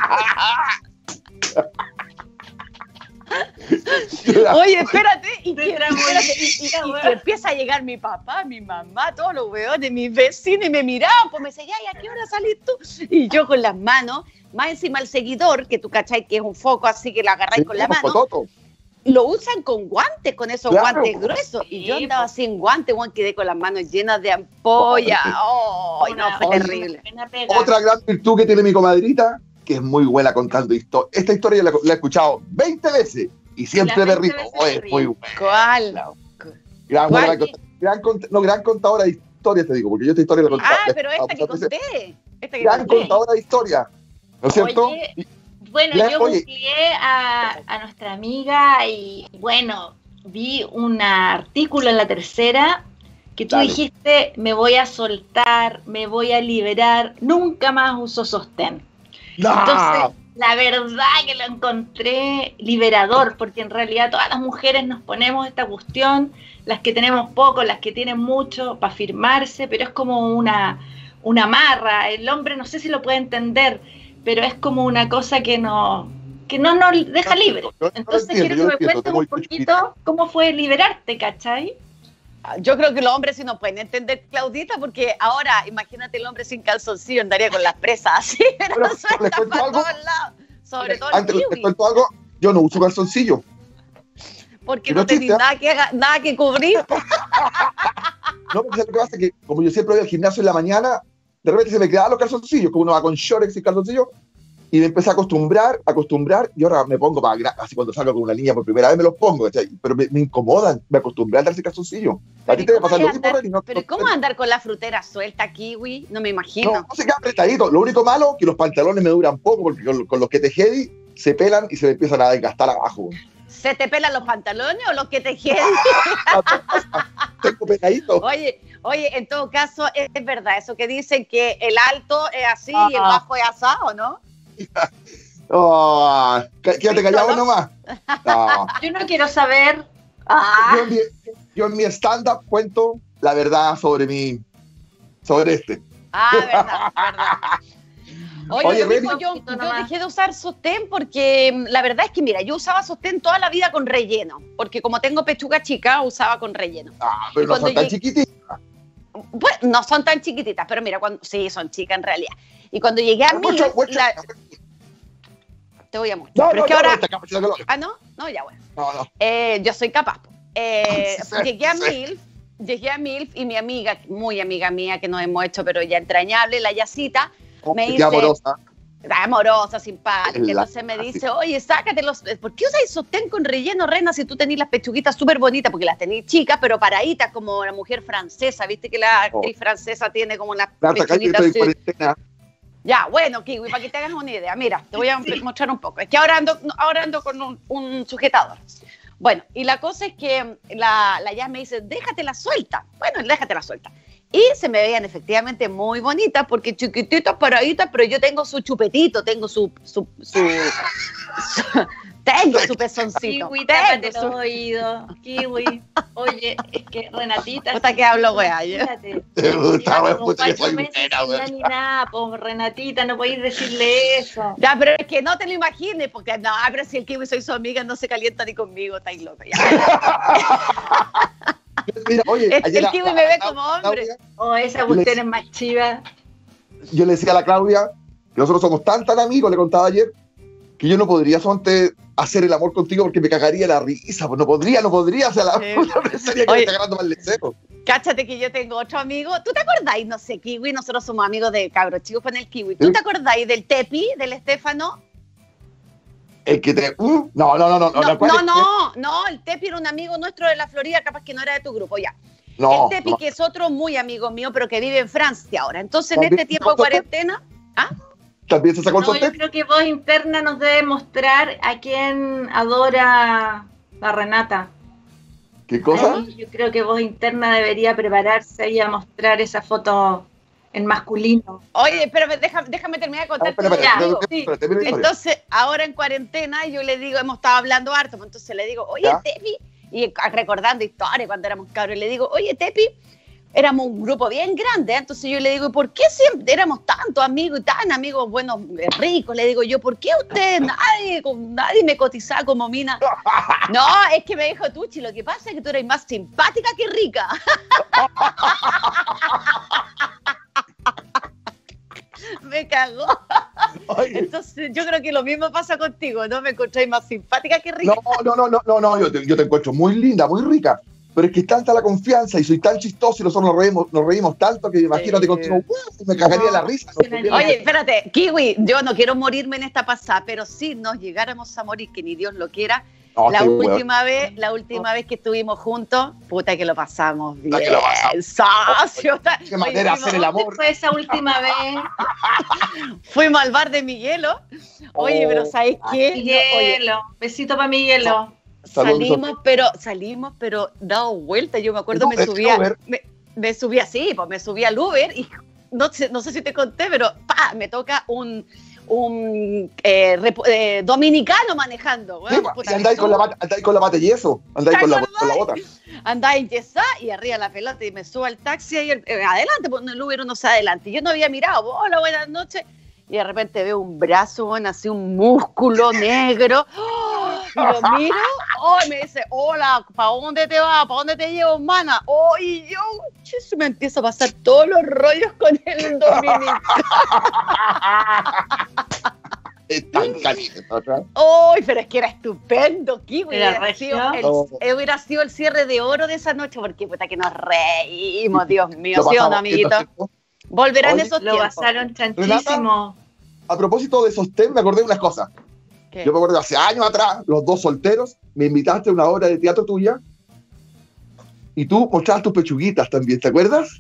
[SPEAKER 3] la... Oye, espérate. Y que, espérate, y, y, y que empieza a llegar mi papá, mi mamá, todos los weones, mis vecinos, y me miraban, pues me decían, ya, ¿y a qué hora salís tú? Y yo con las manos, más encima el seguidor, que tú cachai que es un foco así que lo agarráis con la mano.
[SPEAKER 1] Fototo.
[SPEAKER 3] Lo usan con guantes, con esos
[SPEAKER 1] Claro.
[SPEAKER 3] guantes gruesos. Y yo
[SPEAKER 2] Sí,
[SPEAKER 3] andaba
[SPEAKER 2] pues.
[SPEAKER 3] sin guantes, Juan, quedé con las manos llenas de ampolla. ¡Oh! No, fue
[SPEAKER 1] Oye.
[SPEAKER 3] terrible.
[SPEAKER 1] Otra gran virtud que tiene mi comadrita, que es muy buena contando historias. Esta historia la, la he escuchado veinte veces y siempre
[SPEAKER 2] Las
[SPEAKER 1] me
[SPEAKER 2] veinte
[SPEAKER 1] río.
[SPEAKER 2] veces
[SPEAKER 1] Oh,
[SPEAKER 2] me
[SPEAKER 1] es
[SPEAKER 2] río.
[SPEAKER 1] muy buena.
[SPEAKER 3] ¿Cuál?
[SPEAKER 1] Gran,
[SPEAKER 3] ¿Cuál?
[SPEAKER 1] gran, gran, cont- no, gran contadora de historias, te digo, porque yo esta historia la contaba.
[SPEAKER 3] Ah, pero esta que conté. Esta que
[SPEAKER 1] Gran
[SPEAKER 3] conté.
[SPEAKER 1] contadora de historia, ¿no es cierto?
[SPEAKER 2] Oye, bueno,
[SPEAKER 1] Ya,
[SPEAKER 2] yo
[SPEAKER 1] oye.
[SPEAKER 2] googleé a, a nuestra amiga y bueno, vi un artículo en La Tercera que tú
[SPEAKER 1] Dale.
[SPEAKER 2] dijiste, me voy a soltar, me voy a liberar, nunca más uso sostén.
[SPEAKER 1] ¡No!
[SPEAKER 2] Entonces, la verdad que lo encontré liberador, porque en realidad todas las mujeres nos ponemos esta cuestión, las que tenemos poco, las que tienen mucho, para firmarse, pero es como una, una amarra. El hombre no sé si lo puede entender, pero es como una cosa que no que no nos deja libre.
[SPEAKER 1] Yo- yo lo
[SPEAKER 2] Entonces
[SPEAKER 1] entiendo,
[SPEAKER 2] quiero
[SPEAKER 1] yo
[SPEAKER 2] que
[SPEAKER 1] lo
[SPEAKER 2] me
[SPEAKER 1] entiendo,
[SPEAKER 2] cuentes
[SPEAKER 1] tengo
[SPEAKER 2] un
[SPEAKER 1] el
[SPEAKER 2] poquito cómo fue liberarte, ¿cachai?
[SPEAKER 3] Yo creo que los hombres sí no pueden entender, Claudita, porque ahora, imagínate el hombre sin calzoncillo, andaría con las presas así, pero
[SPEAKER 1] Bueno, ¿les
[SPEAKER 3] suelta
[SPEAKER 1] cuento
[SPEAKER 3] para
[SPEAKER 1] algo?
[SPEAKER 3] todos lados. Sobre todo el
[SPEAKER 1] Antes
[SPEAKER 3] kiwi.
[SPEAKER 1] les cuento algo, yo no uso calzoncillo.
[SPEAKER 3] Porque
[SPEAKER 1] Pero
[SPEAKER 3] no tenéis
[SPEAKER 1] chiste,
[SPEAKER 3] nada que, haga- nada que cubrir.
[SPEAKER 1] No, porque ¿sabes lo que pasa? Que como yo siempre voy al gimnasio en la mañana, de repente se me quedaban los calzoncillos, como uno va con shorts y calzoncillos, y me empecé a acostumbrar, a acostumbrar, y ahora me pongo para, así cuando salgo con una niña por primera vez me los pongo, ¿cachai? Pero me, me incomodan, me acostumbré a andarse calzoncillo. ¿A ti te va a pasar lo mismo, Reni? No,
[SPEAKER 3] Pero
[SPEAKER 1] no-
[SPEAKER 3] ¿cómo andar con la frutera suelta, kiwi? No me imagino.
[SPEAKER 1] No, no se queda apretadito. Lo único malo que los pantalones me duran poco, porque con, con los que te heavy se pelan y se me empiezan a desgastar abajo.
[SPEAKER 3] ¿Se te pelan los pantalones o los que te quieren?
[SPEAKER 1] Tengo pegadito.
[SPEAKER 3] Oye, oye, en todo caso, es, es verdad eso que dicen que el alto es así y el
[SPEAKER 2] Ah.
[SPEAKER 3] bajo es asado, ¿no?
[SPEAKER 1] Oh, cá- quédate callado
[SPEAKER 3] ¿no?
[SPEAKER 1] nomás. No.
[SPEAKER 2] Yo no quiero saber. Ah,
[SPEAKER 1] Yo, en mi, yo en mi stand-up cuento la verdad sobre mi, sobre este.
[SPEAKER 3] Ah, verdad, verdad. Oye,
[SPEAKER 1] Oye,
[SPEAKER 3] lo mismo,
[SPEAKER 1] Reni.
[SPEAKER 3] yo, yo dejé de usar sostén porque mm, la verdad es que, mira, yo usaba sostén toda la vida con relleno, porque como tengo pechuga chica, usaba con relleno.
[SPEAKER 1] Ah, pero
[SPEAKER 3] Y
[SPEAKER 1] no
[SPEAKER 3] cuando
[SPEAKER 1] son tan
[SPEAKER 3] llegué-
[SPEAKER 1] chiquititas.
[SPEAKER 3] Pues no son tan chiquititas, pero mira, cuando sí, son chicas en realidad. Y cuando llegué a mí,
[SPEAKER 1] Mucho, mucho.
[SPEAKER 3] la- te voy a mostrar.
[SPEAKER 1] No,
[SPEAKER 3] pero
[SPEAKER 1] no,
[SPEAKER 3] es que
[SPEAKER 1] no,
[SPEAKER 3] ahora...
[SPEAKER 1] no, esta capacidad que lo-
[SPEAKER 3] Ah, ¿no? No, ya bueno.
[SPEAKER 1] no, no.
[SPEAKER 3] Eh, yo soy capaz. po. Eh,
[SPEAKER 1] Sí,
[SPEAKER 3] llegué a
[SPEAKER 1] sí.
[SPEAKER 3] MILF, llegué a MILF y mi amiga, muy amiga mía, que nos hemos hecho, pero ya entrañable, la Yacita, me
[SPEAKER 1] Qué
[SPEAKER 3] dice,
[SPEAKER 1] amorosa.
[SPEAKER 3] amorosa, simpática,
[SPEAKER 1] La-
[SPEAKER 3] entonces me dice, oye, sácate los, ¿por qué usas sostén con relleno, Rena, si tú tenés las pechuguitas súper bonitas? Porque las tenés chicas, pero paraditas, como la mujer francesa, viste que la
[SPEAKER 1] Oh.
[SPEAKER 3] actriz francesa tiene como las
[SPEAKER 1] Marta, acá yo
[SPEAKER 3] pechuguitas
[SPEAKER 1] estoy en
[SPEAKER 3] así.
[SPEAKER 1] cuarentena.
[SPEAKER 3] Ya, bueno, Kiwi, para que te hagas una idea, mira, te voy a mostrar un poco. Es que ahora ando, ahora ando con un, un sujetador. Bueno, y la cosa es que la, la ya me dice, déjatela suelta. Bueno, déjatela suelta. Y se me veían efectivamente muy bonitas, porque chiquititas, paraditas, pero yo tengo su chupetito, tengo su... su, su, su- tengo su pezoncito.
[SPEAKER 2] Kiwi,
[SPEAKER 3] tengo
[SPEAKER 2] tápate los
[SPEAKER 3] su-
[SPEAKER 2] oídos. Kiwi. Oye, es que Renatita.
[SPEAKER 3] Puta que hablo, wea, yo.
[SPEAKER 2] Fíjate.
[SPEAKER 1] Te gusta,
[SPEAKER 2] Lleva
[SPEAKER 1] wea,
[SPEAKER 2] como
[SPEAKER 1] puta que
[SPEAKER 2] cuatro
[SPEAKER 1] soy
[SPEAKER 2] meses
[SPEAKER 1] buena,
[SPEAKER 2] sin
[SPEAKER 1] wea.
[SPEAKER 2] ya ni nada, pues Renatita, no podéis decirle eso.
[SPEAKER 3] Ya, pero es que no te lo imagines, porque no, pero si el Kiwi soy su amiga, no se calienta ni conmigo, estáis loca. Ya.
[SPEAKER 1] Mira, oye,
[SPEAKER 3] El-
[SPEAKER 1] ayer
[SPEAKER 3] el
[SPEAKER 1] la-
[SPEAKER 3] kiwi
[SPEAKER 1] la-
[SPEAKER 3] me ve
[SPEAKER 1] la-
[SPEAKER 3] como hombre.
[SPEAKER 1] Claudia,
[SPEAKER 2] O esa cuestión es más chiva.
[SPEAKER 1] yo le decía a la Claudia que nosotros somos tan tan amigos, le contaba ayer, que yo no podría solamente hacer el amor contigo porque me cagaría la risa, pues no podría, no podría, o sea, la,
[SPEAKER 3] Sí.
[SPEAKER 1] la pensaría que
[SPEAKER 3] Oye.
[SPEAKER 1] me está agarrando mal lecero.
[SPEAKER 3] Cáchate que yo tengo otro amigo. ¿Tú te acordáis? No sé, Kiwi, nosotros somos amigos de cabros chicos con el Kiwi. ¿Tú
[SPEAKER 1] ¿Sí?
[SPEAKER 3] te acordáis del Tepi, del Estefano?
[SPEAKER 1] El que te... uh, no, no, no, no,
[SPEAKER 3] No,
[SPEAKER 1] la cual
[SPEAKER 3] no,
[SPEAKER 1] es-
[SPEAKER 3] no, no, el Tepi era un amigo nuestro de la Florida, capaz que no era de tu grupo, ya.
[SPEAKER 1] no,
[SPEAKER 3] el Tepi,
[SPEAKER 1] no.
[SPEAKER 3] que es otro muy amigo mío, pero que vive en Francia ahora. Entonces, en
[SPEAKER 1] ¿También
[SPEAKER 3] este tiempo de
[SPEAKER 1] se sacó el
[SPEAKER 3] cuarentena, ¿ah?
[SPEAKER 1] También se sacó el
[SPEAKER 2] No, yo
[SPEAKER 1] sostén.
[SPEAKER 2] creo que voz interna nos debe mostrar a quién adora la Renata.
[SPEAKER 1] ¿Qué cosa?
[SPEAKER 2] Ay, yo creo que voz interna debería prepararse ahí a mostrar esa foto en masculino.
[SPEAKER 3] Oye, espérame, déjame, déjame terminar de
[SPEAKER 1] Ah,
[SPEAKER 3] contarte.
[SPEAKER 1] espera, espera,
[SPEAKER 2] Ya,
[SPEAKER 1] espera,
[SPEAKER 2] sí.
[SPEAKER 1] espera, termina la historia.
[SPEAKER 3] Entonces, ahora en cuarentena, yo le digo, hemos estado hablando harto, pues entonces le digo, oye,
[SPEAKER 1] ¿Ya?
[SPEAKER 3] Tepi, y recordando historias cuando éramos cabros, le digo, oye, Tepi, éramos un grupo bien grande, ¿eh? Entonces yo le digo, ¿por qué siempre éramos tantos amigos y tan amigos buenos, eh, ricos? Le digo yo, ¿por qué usted, nadie, con- nadie me cotizaba como mina? No, es que me dijo Tuchi, lo que pasa es que tú eres más simpática que rica. Me cagó.
[SPEAKER 1] Oye,
[SPEAKER 3] Entonces yo creo que lo mismo pasa contigo, ¿no? Me encontráis más simpática que rica.
[SPEAKER 1] no, no, no, no, no, no, yo te, yo te encuentro muy linda, muy rica. Pero es que es tanta la confianza y soy tan chistoso y nosotros nos reímos, nos reímos tanto que imagínate
[SPEAKER 3] Sí.
[SPEAKER 1] contigo, ¡uh! me cagaría la risa. No,
[SPEAKER 2] Sí,
[SPEAKER 1] podría-
[SPEAKER 3] Oye, espérate, Kiwi, yo no quiero morirme en esta pasada, pero si nos llegáramos a morir, que ni Dios lo quiera,
[SPEAKER 1] no,
[SPEAKER 3] la
[SPEAKER 1] sí, weón.
[SPEAKER 3] última vez, la última vez que estuvimos juntos, puta que lo pasamos bien.
[SPEAKER 1] Puta que lo pasamos.
[SPEAKER 3] Socio.
[SPEAKER 1] Qué manera de hacer el
[SPEAKER 2] ¿Dónde
[SPEAKER 1] amor.
[SPEAKER 2] fue esa última vez?
[SPEAKER 3] Fuimos al bar de Miguelo. Oye,
[SPEAKER 1] Oh.
[SPEAKER 3] pero ¿sabes qué? No, oye,
[SPEAKER 2] Miguelo. Besito para Miguelo.
[SPEAKER 1] Saludos,
[SPEAKER 3] salimos, pero salimos, pero dado vuelta. Yo me acuerdo,
[SPEAKER 1] No,
[SPEAKER 3] me
[SPEAKER 1] es
[SPEAKER 3] subía,
[SPEAKER 1] Uber.
[SPEAKER 3] me, me subía así, pues me subía al Uber y no sé, no sé si te conté, pero pa, me toca un, un eh, repo- eh, dominicano manejando.
[SPEAKER 1] Sí,
[SPEAKER 3] Bueno,
[SPEAKER 1] pa,
[SPEAKER 3] puta,
[SPEAKER 1] y
[SPEAKER 3] me
[SPEAKER 1] andáis con, la
[SPEAKER 3] subo,
[SPEAKER 1] bata- andáis con la bata de yeso, andáis
[SPEAKER 3] ¿Te
[SPEAKER 1] con la,
[SPEAKER 3] acordás?
[SPEAKER 1] con la bota.
[SPEAKER 3] andaba en Yesá y arriba la pelota y me subo al taxi y el- eh, adelante, pues en el Uber uno se adelante. Y yo no había mirado, hola, buenas noches. Y de repente veo un brazo, bueno, así un músculo negro. ¡Oh! Y lo miro, oh, y me dice, hola, ¿para dónde te vas? ¿Para dónde te llevo, mana? Oh, y yo, chis, me empiezo a pasar todos los rollos con el dominicano.
[SPEAKER 1] Es tan caliente.
[SPEAKER 3] ¡Uy, pero es que era estupendo! Kiwi,
[SPEAKER 2] Era
[SPEAKER 3] hubiera, sido el,
[SPEAKER 1] Oh.
[SPEAKER 3] hubiera sido el cierre de oro de esa noche, porque puta que nos reímos, Dios mío,
[SPEAKER 1] Lo
[SPEAKER 3] ¿sí o no,
[SPEAKER 1] pasamos
[SPEAKER 3] amiguito?
[SPEAKER 1] bien, ¿cierto?
[SPEAKER 3] Volverán
[SPEAKER 1] Oye,
[SPEAKER 3] esos
[SPEAKER 2] Lo
[SPEAKER 3] tiempos.
[SPEAKER 2] pasaron chantísimo.
[SPEAKER 1] A propósito de sostén, me acordé de unas cosas.
[SPEAKER 3] ¿Qué?
[SPEAKER 1] Yo me acuerdo hace años atrás, los dos solteros, me invitaste a una obra de teatro tuya y tú mostrabas tus pechuguitas también, ¿te acuerdas?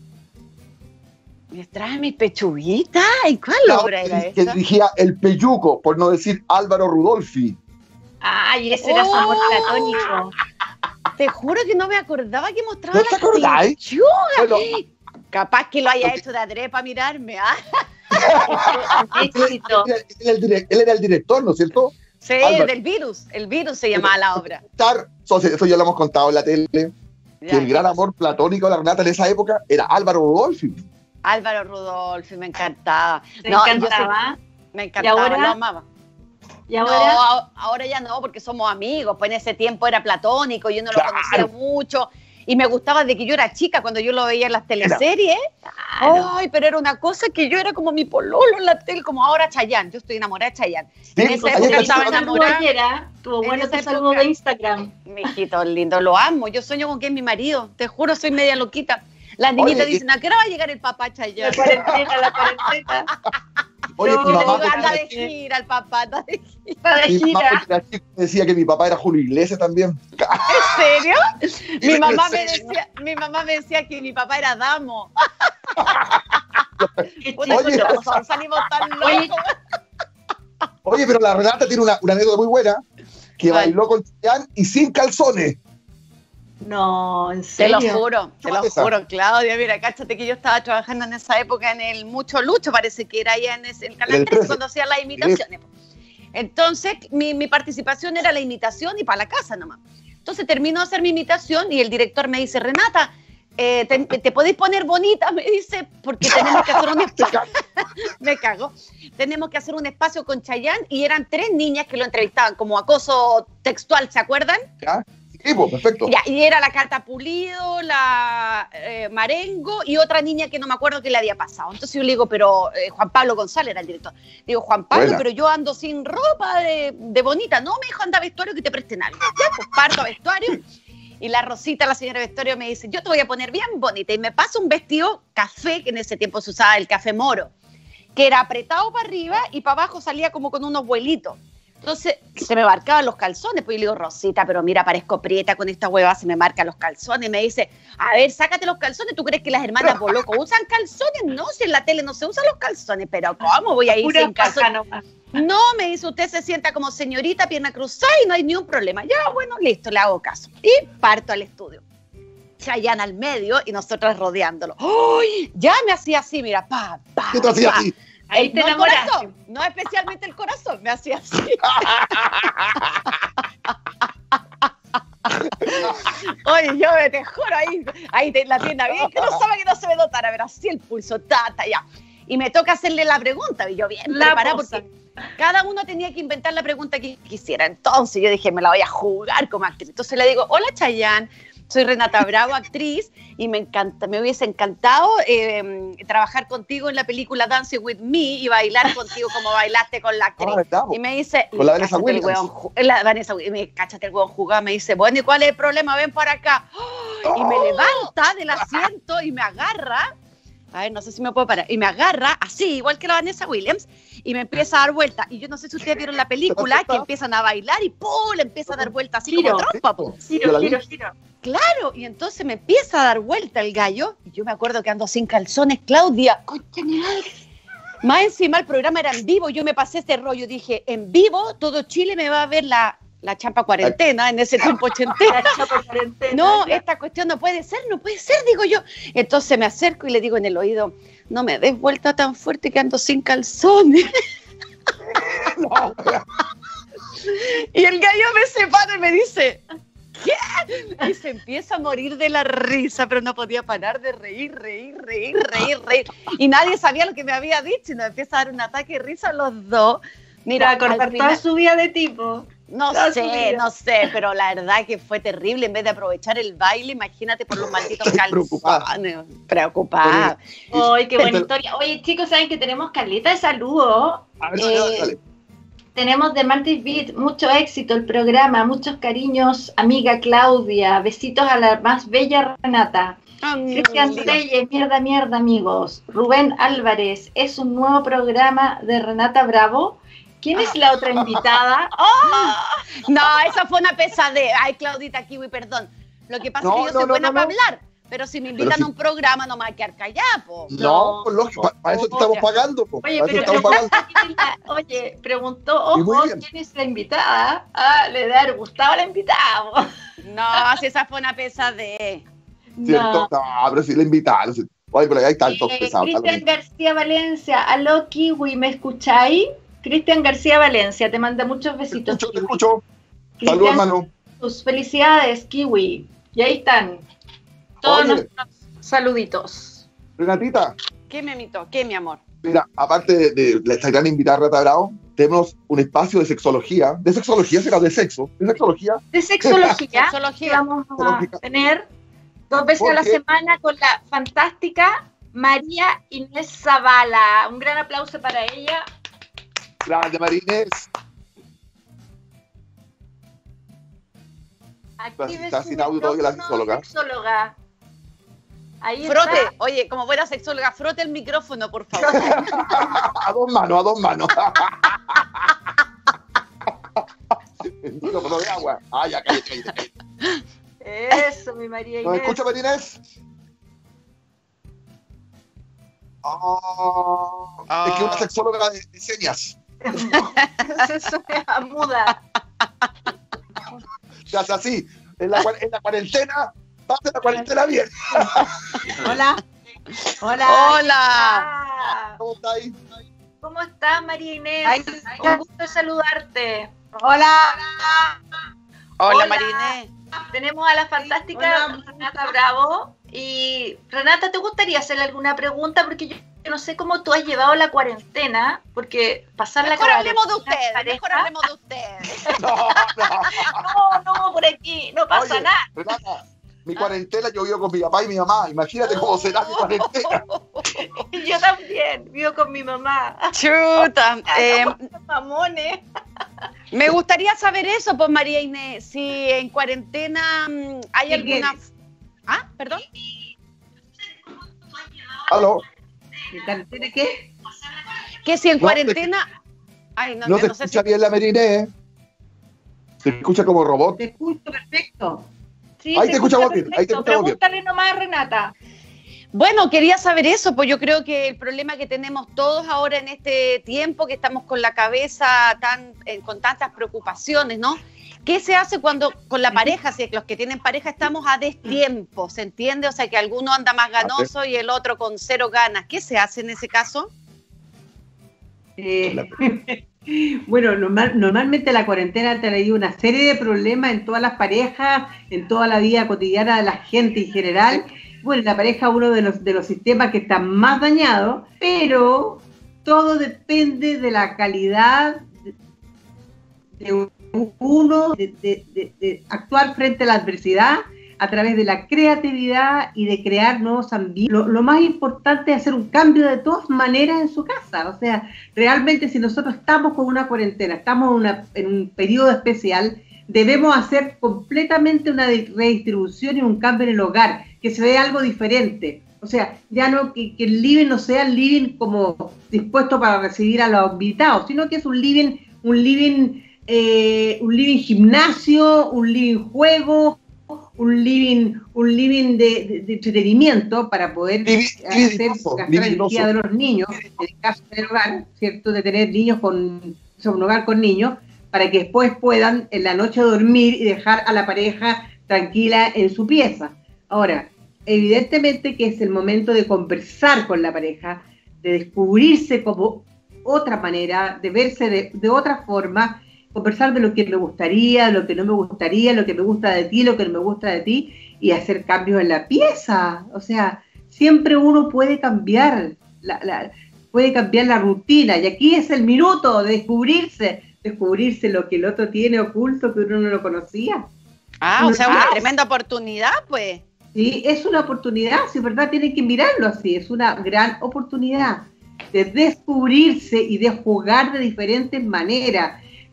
[SPEAKER 3] ¿Me traes mis pechuguitas? ¿Y cuál
[SPEAKER 1] La
[SPEAKER 3] obra era
[SPEAKER 1] que
[SPEAKER 3] esa?
[SPEAKER 1] dirigía El Peyuco, por no decir Álvaro Rudolfi.
[SPEAKER 2] Ay, ese era su amor
[SPEAKER 3] Oh.
[SPEAKER 2] platónico.
[SPEAKER 3] Te juro que no me acordaba que mostraba
[SPEAKER 1] ¿No te
[SPEAKER 3] las
[SPEAKER 1] acordáis?
[SPEAKER 3] pechugas.
[SPEAKER 1] Bueno,
[SPEAKER 3] Capaz que lo haya
[SPEAKER 1] Ok.
[SPEAKER 3] hecho de adrede para mirarme, ¿ah?
[SPEAKER 2] Éxito.
[SPEAKER 1] él, era el direc- él era el director, ¿no es cierto?
[SPEAKER 3] Sí,
[SPEAKER 1] Álvaro.
[SPEAKER 3] del virus. El virus se llamaba la obra.
[SPEAKER 1] Estar- Eso, eso ya lo hemos contado en la tele, que
[SPEAKER 3] Ya.
[SPEAKER 1] el gran amor platónico de la Renata en esa época era Álvaro Rudolfi.
[SPEAKER 3] Álvaro
[SPEAKER 2] Rudolfi,
[SPEAKER 3] me encantaba.
[SPEAKER 2] Me
[SPEAKER 3] No, yo
[SPEAKER 2] encantaba.
[SPEAKER 3] sí- me encantaba,
[SPEAKER 2] ahora?
[SPEAKER 3] lo amaba.
[SPEAKER 2] Y
[SPEAKER 3] No,
[SPEAKER 2] ahora,
[SPEAKER 3] a- ahora ya no, porque somos amigos. Pues en ese tiempo era platónico, yo no lo
[SPEAKER 1] Claro.
[SPEAKER 3] conocía mucho. Y me gustaba de que yo era chica cuando yo lo veía en las teleseries.
[SPEAKER 2] claro.
[SPEAKER 3] Ay, pero era una cosa que yo era como mi pololo en la tele, como ahora Chayanne. Yo estoy enamorada de Chayanne.
[SPEAKER 1] Sí,
[SPEAKER 3] En esa
[SPEAKER 1] ayer
[SPEAKER 3] época
[SPEAKER 1] cachai
[SPEAKER 3] estaba
[SPEAKER 1] cuando-
[SPEAKER 3] enamorada.
[SPEAKER 2] ayer, ¿ah? Tuvo
[SPEAKER 3] En
[SPEAKER 2] bueno
[SPEAKER 3] esa
[SPEAKER 2] tu saludo
[SPEAKER 3] época.
[SPEAKER 2] de Instagram.
[SPEAKER 3] Mi hijito lindo, lo amo. Yo sueño con que es mi marido. Te juro, soy media loquita. Las niñitas
[SPEAKER 1] Oye,
[SPEAKER 3] dicen, ¿a qué hora va a llegar el papá
[SPEAKER 2] La
[SPEAKER 3] Chayanne?
[SPEAKER 2] cuarentena, la cuarentena.
[SPEAKER 1] Oye,
[SPEAKER 2] No,
[SPEAKER 1] mi
[SPEAKER 3] Y le
[SPEAKER 1] mamá,
[SPEAKER 3] digo, anda de
[SPEAKER 2] porque-
[SPEAKER 3] gira el papá, anda de gira.
[SPEAKER 2] Está de
[SPEAKER 1] mi mamá
[SPEAKER 2] gira.
[SPEAKER 1] cuando era chico decía que mi papá era Julio Iglesias también.
[SPEAKER 3] ¿En serio? Mi
[SPEAKER 1] ¿En
[SPEAKER 3] mamá, me
[SPEAKER 1] serio?
[SPEAKER 3] decía, mi mamá me decía que mi papá era Damo.
[SPEAKER 2] Qué
[SPEAKER 3] Puta,
[SPEAKER 1] Oye.
[SPEAKER 3] chistoso, salimos tan
[SPEAKER 2] Oye.
[SPEAKER 3] locos.
[SPEAKER 1] Oye, pero la Renata tiene una, una anécdota muy buena, que
[SPEAKER 3] ¿Cuál?
[SPEAKER 1] bailó con Chayanne y sin calzones.
[SPEAKER 2] No, en
[SPEAKER 3] Te
[SPEAKER 2] serio.
[SPEAKER 3] lo juro, te lo
[SPEAKER 1] Chúpate esa.
[SPEAKER 3] juro, Claudia. Mira, cáchate que yo estaba trabajando en esa época en el Mucho Lucho, parece que era allá en ese, el
[SPEAKER 1] En
[SPEAKER 3] canal
[SPEAKER 1] el
[SPEAKER 3] tres,
[SPEAKER 1] trece.
[SPEAKER 3] cuando hacía las imitaciones. Entonces, mi, mi participación era la imitación y para la casa nomás. Entonces, terminó de hacer mi imitación y el director me dice, Renata, eh, te, te podéis poner bonita, me dice, porque tenemos que hacer un espacio. Me cago. Tenemos que hacer un espacio con Chayanne y eran tres niñas que lo entrevistaban como acoso textual, ¿se acuerdan?
[SPEAKER 1] ¿Ya? Sí, pues, perfecto.
[SPEAKER 3] Ya, y era la Cata Pulido, la eh, Marengo y otra niña que no me acuerdo qué le había pasado. Entonces yo le digo, pero eh, Juan Pablo González era el director. Digo, Juan Pablo,
[SPEAKER 1] Buena.
[SPEAKER 3] pero yo ando sin ropa de, de bonita. No, me dijo, anda a vestuario que te presten algo. Ya, pues parto a vestuario. Y la Rosita, la señora vestuario, me dice, yo te voy a poner bien bonita. Y me pasa un vestido café, que en ese tiempo se usaba el café moro, que era apretado para arriba y para abajo salía como con unos vuelitos. Entonces se me marcaban los calzones, pues yo le digo, Rosita, pero mira, parezco prieta con esta hueva, se me marcan los calzones. Y me dice, a ver, sácate los calzones, ¿tú crees que las hermanas Boloco usan calzones? No, si en la tele no se usan los calzones, pero ¿cómo voy a ir
[SPEAKER 2] Pura
[SPEAKER 3] sin calzones?
[SPEAKER 2] paja nomás.
[SPEAKER 3] No, me dice, usted se sienta como señorita, pierna cruzada y no hay ni un problema. Ya, bueno, listo, le hago caso. Y parto al estudio. Chayanne al medio y nosotras rodeándolo. ¡Uy! Ya me hacía así, mira, pa, pa,
[SPEAKER 1] ¿Qué te hacía
[SPEAKER 3] pa.
[SPEAKER 1] así?
[SPEAKER 2] Ahí te
[SPEAKER 3] no el
[SPEAKER 2] enamoraste.
[SPEAKER 3] corazón, no especialmente el corazón, me hacía así. Oye, yo me te juro, ahí, ahí te, la tienda bien, que no sabe que no se me notara, pero así el pulso, tata, ya. Y me toca hacerle la pregunta, y yo bien
[SPEAKER 2] La
[SPEAKER 3] preparada,
[SPEAKER 2] posa.
[SPEAKER 3] porque cada uno tenía que inventar la pregunta que quisiera. Entonces yo dije, me la voy a jugar como actriz. Entonces le digo, hola Chayanne, soy Renata Bravo, actriz, y me encanta, me hubiese encantado eh, trabajar contigo en la película Dancing with Me y bailar contigo como bailaste con la actriz.
[SPEAKER 1] Ah, ¿verdad, po?
[SPEAKER 3] Y me dice,
[SPEAKER 1] Con la Vanessa
[SPEAKER 3] cáchate el
[SPEAKER 1] Williams.
[SPEAKER 3] hueón ju- la Vanessa Williams, me cáchate el hueón jugado, me dice, bueno, ¿y cuál es el problema? Ven para acá. ¡Oh! Y me levanta del asiento y me agarra. A ver, no sé si me puedo parar. Y me agarra, así, igual que la Vanessa Williams, y me empieza a dar vuelta. Y yo no sé si ustedes vieron la película, que empiezan a bailar y ¡pum! Le empieza a dar vuelta así
[SPEAKER 2] Giro.
[SPEAKER 3] como trompa, po.
[SPEAKER 1] Yo
[SPEAKER 2] Giro,
[SPEAKER 1] la vi.
[SPEAKER 2] giro, giro.
[SPEAKER 3] Claro, y entonces me empieza a dar vuelta el gallo, y yo me acuerdo que ando sin calzones, Claudia. Concha mi madre. Más encima el programa era en vivo, yo me pasé este rollo, dije, en vivo todo Chile me va a ver la, la champa cuarentena, en ese tiempo ochentena.
[SPEAKER 2] La chapa cuarentena.
[SPEAKER 3] No,
[SPEAKER 2] ya.
[SPEAKER 3] esta cuestión no puede ser, no puede ser, digo yo. Entonces me acerco y le digo en el oído, no me des vuelta tan fuerte que ando sin calzones.
[SPEAKER 1] No,
[SPEAKER 3] Y el gallo me separa y me dice, ¿qué? Y se empieza a morir de la risa, pero no podía parar de reír, reír, reír, reír, reír. Y nadie sabía lo que me había dicho y nos empieza a dar un ataque de risa a los dos. Mira,
[SPEAKER 2] Mira, a cortar
[SPEAKER 3] al final-
[SPEAKER 2] toda su vida de tipo.
[SPEAKER 3] no
[SPEAKER 2] toda su
[SPEAKER 3] sé,
[SPEAKER 2] vida.
[SPEAKER 3] no sé, pero la verdad que fue terrible. En vez de aprovechar el baile, imagínate por los malditos
[SPEAKER 1] Estoy preocupada.
[SPEAKER 3] calzones. Preocupada.
[SPEAKER 2] Ay, qué buena
[SPEAKER 1] Pero-
[SPEAKER 2] historia. Oye, chicos, ¿saben que tenemos Carlita de saludos?
[SPEAKER 1] A ver,
[SPEAKER 3] Eh,
[SPEAKER 1] dale, dale.
[SPEAKER 2] tenemos de Mantis Beat mucho éxito el programa, muchos cariños, amiga Claudia, besitos a la más bella Renata. Cristian Reyes, mierda, mierda, amigos. Rubén Álvarez, es un nuevo programa de Renata Bravo. ¿Quién es la otra invitada?
[SPEAKER 3] ¡Oh! No, esa fue una pesadez. Ay, Claudita Kiwi, perdón. Lo que pasa no, es que yo no, soy no, buena no, para no. hablar. Pero si me invitan si... a un programa, no me voy a quedar callada, po.
[SPEAKER 1] No, pues lógico, para, para eso te estamos pagando, po.
[SPEAKER 2] Oye, pero estamos pagando. La, oye, preguntó, ojo, ¿quién es la invitada? Ah, le da gustado la invitada, po.
[SPEAKER 3] No, si esa fue una pesadez.
[SPEAKER 1] ¿Cierto? No, no pero si la invitaron. Si... Oye, pero hay tantos
[SPEAKER 2] eh,
[SPEAKER 1] pesados.
[SPEAKER 2] Cristian García Valencia, aló, Kiwi, ¿me escucháis? Cristian García Valencia, te manda muchos besitos.
[SPEAKER 1] Te escucho, te escucho. Saludos, hermano.
[SPEAKER 2] Tus felicidades, Kiwi. Y ahí están. Todos Oye, nuestros saluditos.
[SPEAKER 1] Renatita.
[SPEAKER 3] ¿Qué, me amito? ¿Qué, mi amor?
[SPEAKER 1] Mira, aparte de, de esta gran invitada Renata Bravo, tenemos un espacio de sexología. ¿De sexología será de sexo? ¿De sexología?
[SPEAKER 2] De sexología. sexología. Vamos a tener dos veces a la semana con la fantástica María Inés Zavala. Un gran aplauso para ella.
[SPEAKER 1] Grande, María Inés. Está sin audio todavía la sexóloga.
[SPEAKER 2] sexóloga. Ahí
[SPEAKER 3] frote,
[SPEAKER 2] está.
[SPEAKER 3] Oye, como buena sexóloga, frote el micrófono, por favor.
[SPEAKER 1] A dos manos, a dos manos. El micrófono de agua. Ah, ya, cállate, cállate.
[SPEAKER 2] Eso, mi María Inés.
[SPEAKER 1] ¿Nos escucha, María Inés? Oh, ah. Es que una sexóloga de, de señas.
[SPEAKER 2] Eso es muda.
[SPEAKER 1] Se hace así. En la, en la cuarentena, pase la cuarentena bien.
[SPEAKER 2] Hola. Hola.
[SPEAKER 3] Hola.
[SPEAKER 1] ¿Cómo estás ahí?
[SPEAKER 2] ¿Cómo estás, María Inés? Ay, un gusto de saludarte.
[SPEAKER 3] Hola. Hola, Hola. María Inés.
[SPEAKER 2] Tenemos a la fantástica Hola. Renata Bravo. Y Renata, ¿te gustaría hacerle alguna pregunta? Porque yo no sé cómo tú has llevado la cuarentena, porque pasar
[SPEAKER 3] mejor
[SPEAKER 2] la
[SPEAKER 3] hablemos de ustedes, mejor hablemos de ustedes.
[SPEAKER 1] No,
[SPEAKER 2] no, no, no, por aquí, no pasa
[SPEAKER 1] Oye,
[SPEAKER 2] nada.
[SPEAKER 1] Renata, mi cuarentena yo vivo con mi papá y mi mamá, imagínate cómo será mi cuarentena.
[SPEAKER 2] Yo también, vivo con mi mamá.
[SPEAKER 3] Chuta, eh,
[SPEAKER 2] mamones.
[SPEAKER 3] Me gustaría saber eso, pues María Inés, si en cuarentena hay alguna... Ah, perdón.
[SPEAKER 1] ¿Aló?
[SPEAKER 4] ¿En cuarentena qué?
[SPEAKER 3] Que si en no, cuarentena...
[SPEAKER 1] Te...
[SPEAKER 3] Ay, no,
[SPEAKER 1] no
[SPEAKER 3] no
[SPEAKER 1] se
[SPEAKER 3] sé
[SPEAKER 1] escucha
[SPEAKER 3] si...
[SPEAKER 1] bien la Meriné. Se escucha como robot.
[SPEAKER 4] Te escucho perfecto.
[SPEAKER 2] Sí,
[SPEAKER 1] ahí te escuchamos bien. Ahí te escuchamos bien.
[SPEAKER 2] Pregúntale nomás, Renata.
[SPEAKER 3] Bueno, quería saber eso, pues yo creo que el problema que tenemos todos ahora en este tiempo, que estamos con la cabeza tan eh, con tantas preocupaciones, ¿no? ¿Qué se hace cuando con la pareja, si los que tienen pareja estamos a destiempo, ¿se entiende? O sea, que alguno anda más ganoso y el otro con cero ganas. ¿Qué se hace en ese caso?
[SPEAKER 4] Eh, bueno, normal, normalmente la cuarentena ha traído una serie de problemas en todas las parejas, en toda la vida cotidiana de la gente en general. Bueno, la pareja es uno de los, de los sistemas que está más dañado, pero todo depende de la calidad de, de uno, de, de, de, de actuar frente a la adversidad a través de la creatividad y de crear nuevos ambientes. Lo, lo más importante es hacer un cambio de todas maneras en su casa. O sea, realmente si nosotros estamos con una cuarentena, estamos en, una, en un periodo especial, debemos hacer completamente una redistribución y un cambio en el hogar, que se vea algo diferente. O sea, ya no que, que el living no sea el living como dispuesto para recibir a los invitados, sino que es un living, un living, eh, un living gimnasio, un living juego, un living, un living de, de, de entretenimiento para poder
[SPEAKER 1] Divi,
[SPEAKER 4] hacer gastar la energía de los niños, en el caso del hogar, ¿cierto? De tener niños con, o sea, un hogar con niños, para que después puedan en la noche dormir y dejar a la pareja tranquila en su pieza. Ahora, evidentemente que es el momento de conversar con la pareja, de descubrirse como otra manera, de verse de, de otra forma, conversar de lo que me gustaría, lo que no me gustaría, lo que me gusta de ti, lo que no me gusta de ti, y hacer cambios en la pieza. O sea, siempre uno puede cambiar, la, la, puede cambiar la rutina, y aquí es el minuto de descubrirse, descubrirse lo que el otro tiene oculto que uno no lo conocía.
[SPEAKER 3] Ah, uno o sea, una ah, tremenda oportunidad, pues.
[SPEAKER 4] Sí, es una oportunidad, si es verdad, tienen que mirarlo así, es una gran oportunidad de descubrirse y de jugar de diferentes maneras.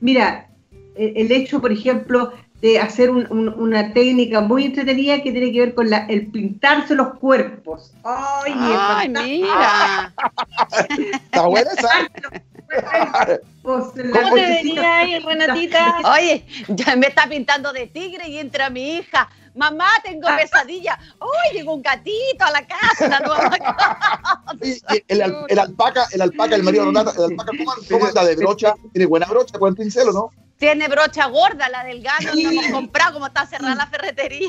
[SPEAKER 4] Mira, el hecho, por ejemplo, de hacer un, un, una técnica muy entretenida que tiene que ver con la, el pintarse los cuerpos. ¡Ay,
[SPEAKER 3] Ay mira!
[SPEAKER 1] ¿Está buena esa?
[SPEAKER 2] ¿Cómo te venía ahí, Renatita?
[SPEAKER 3] Oye, ya me está pintando de tigre y entra mi hija. Mamá, tengo pesadilla. ¡Uy, llegó un gatito a la casa! La nueva casa.
[SPEAKER 1] Sí, el, el, el alpaca, el alpaca, el marido de Renata, el alpaca, ¿cómo, cómo anda de brocha? ¿Tiene buena brocha con el pincel o no?
[SPEAKER 3] Tiene brocha gorda, la del gato, no hemos comprado, como está cerrada la ferretería.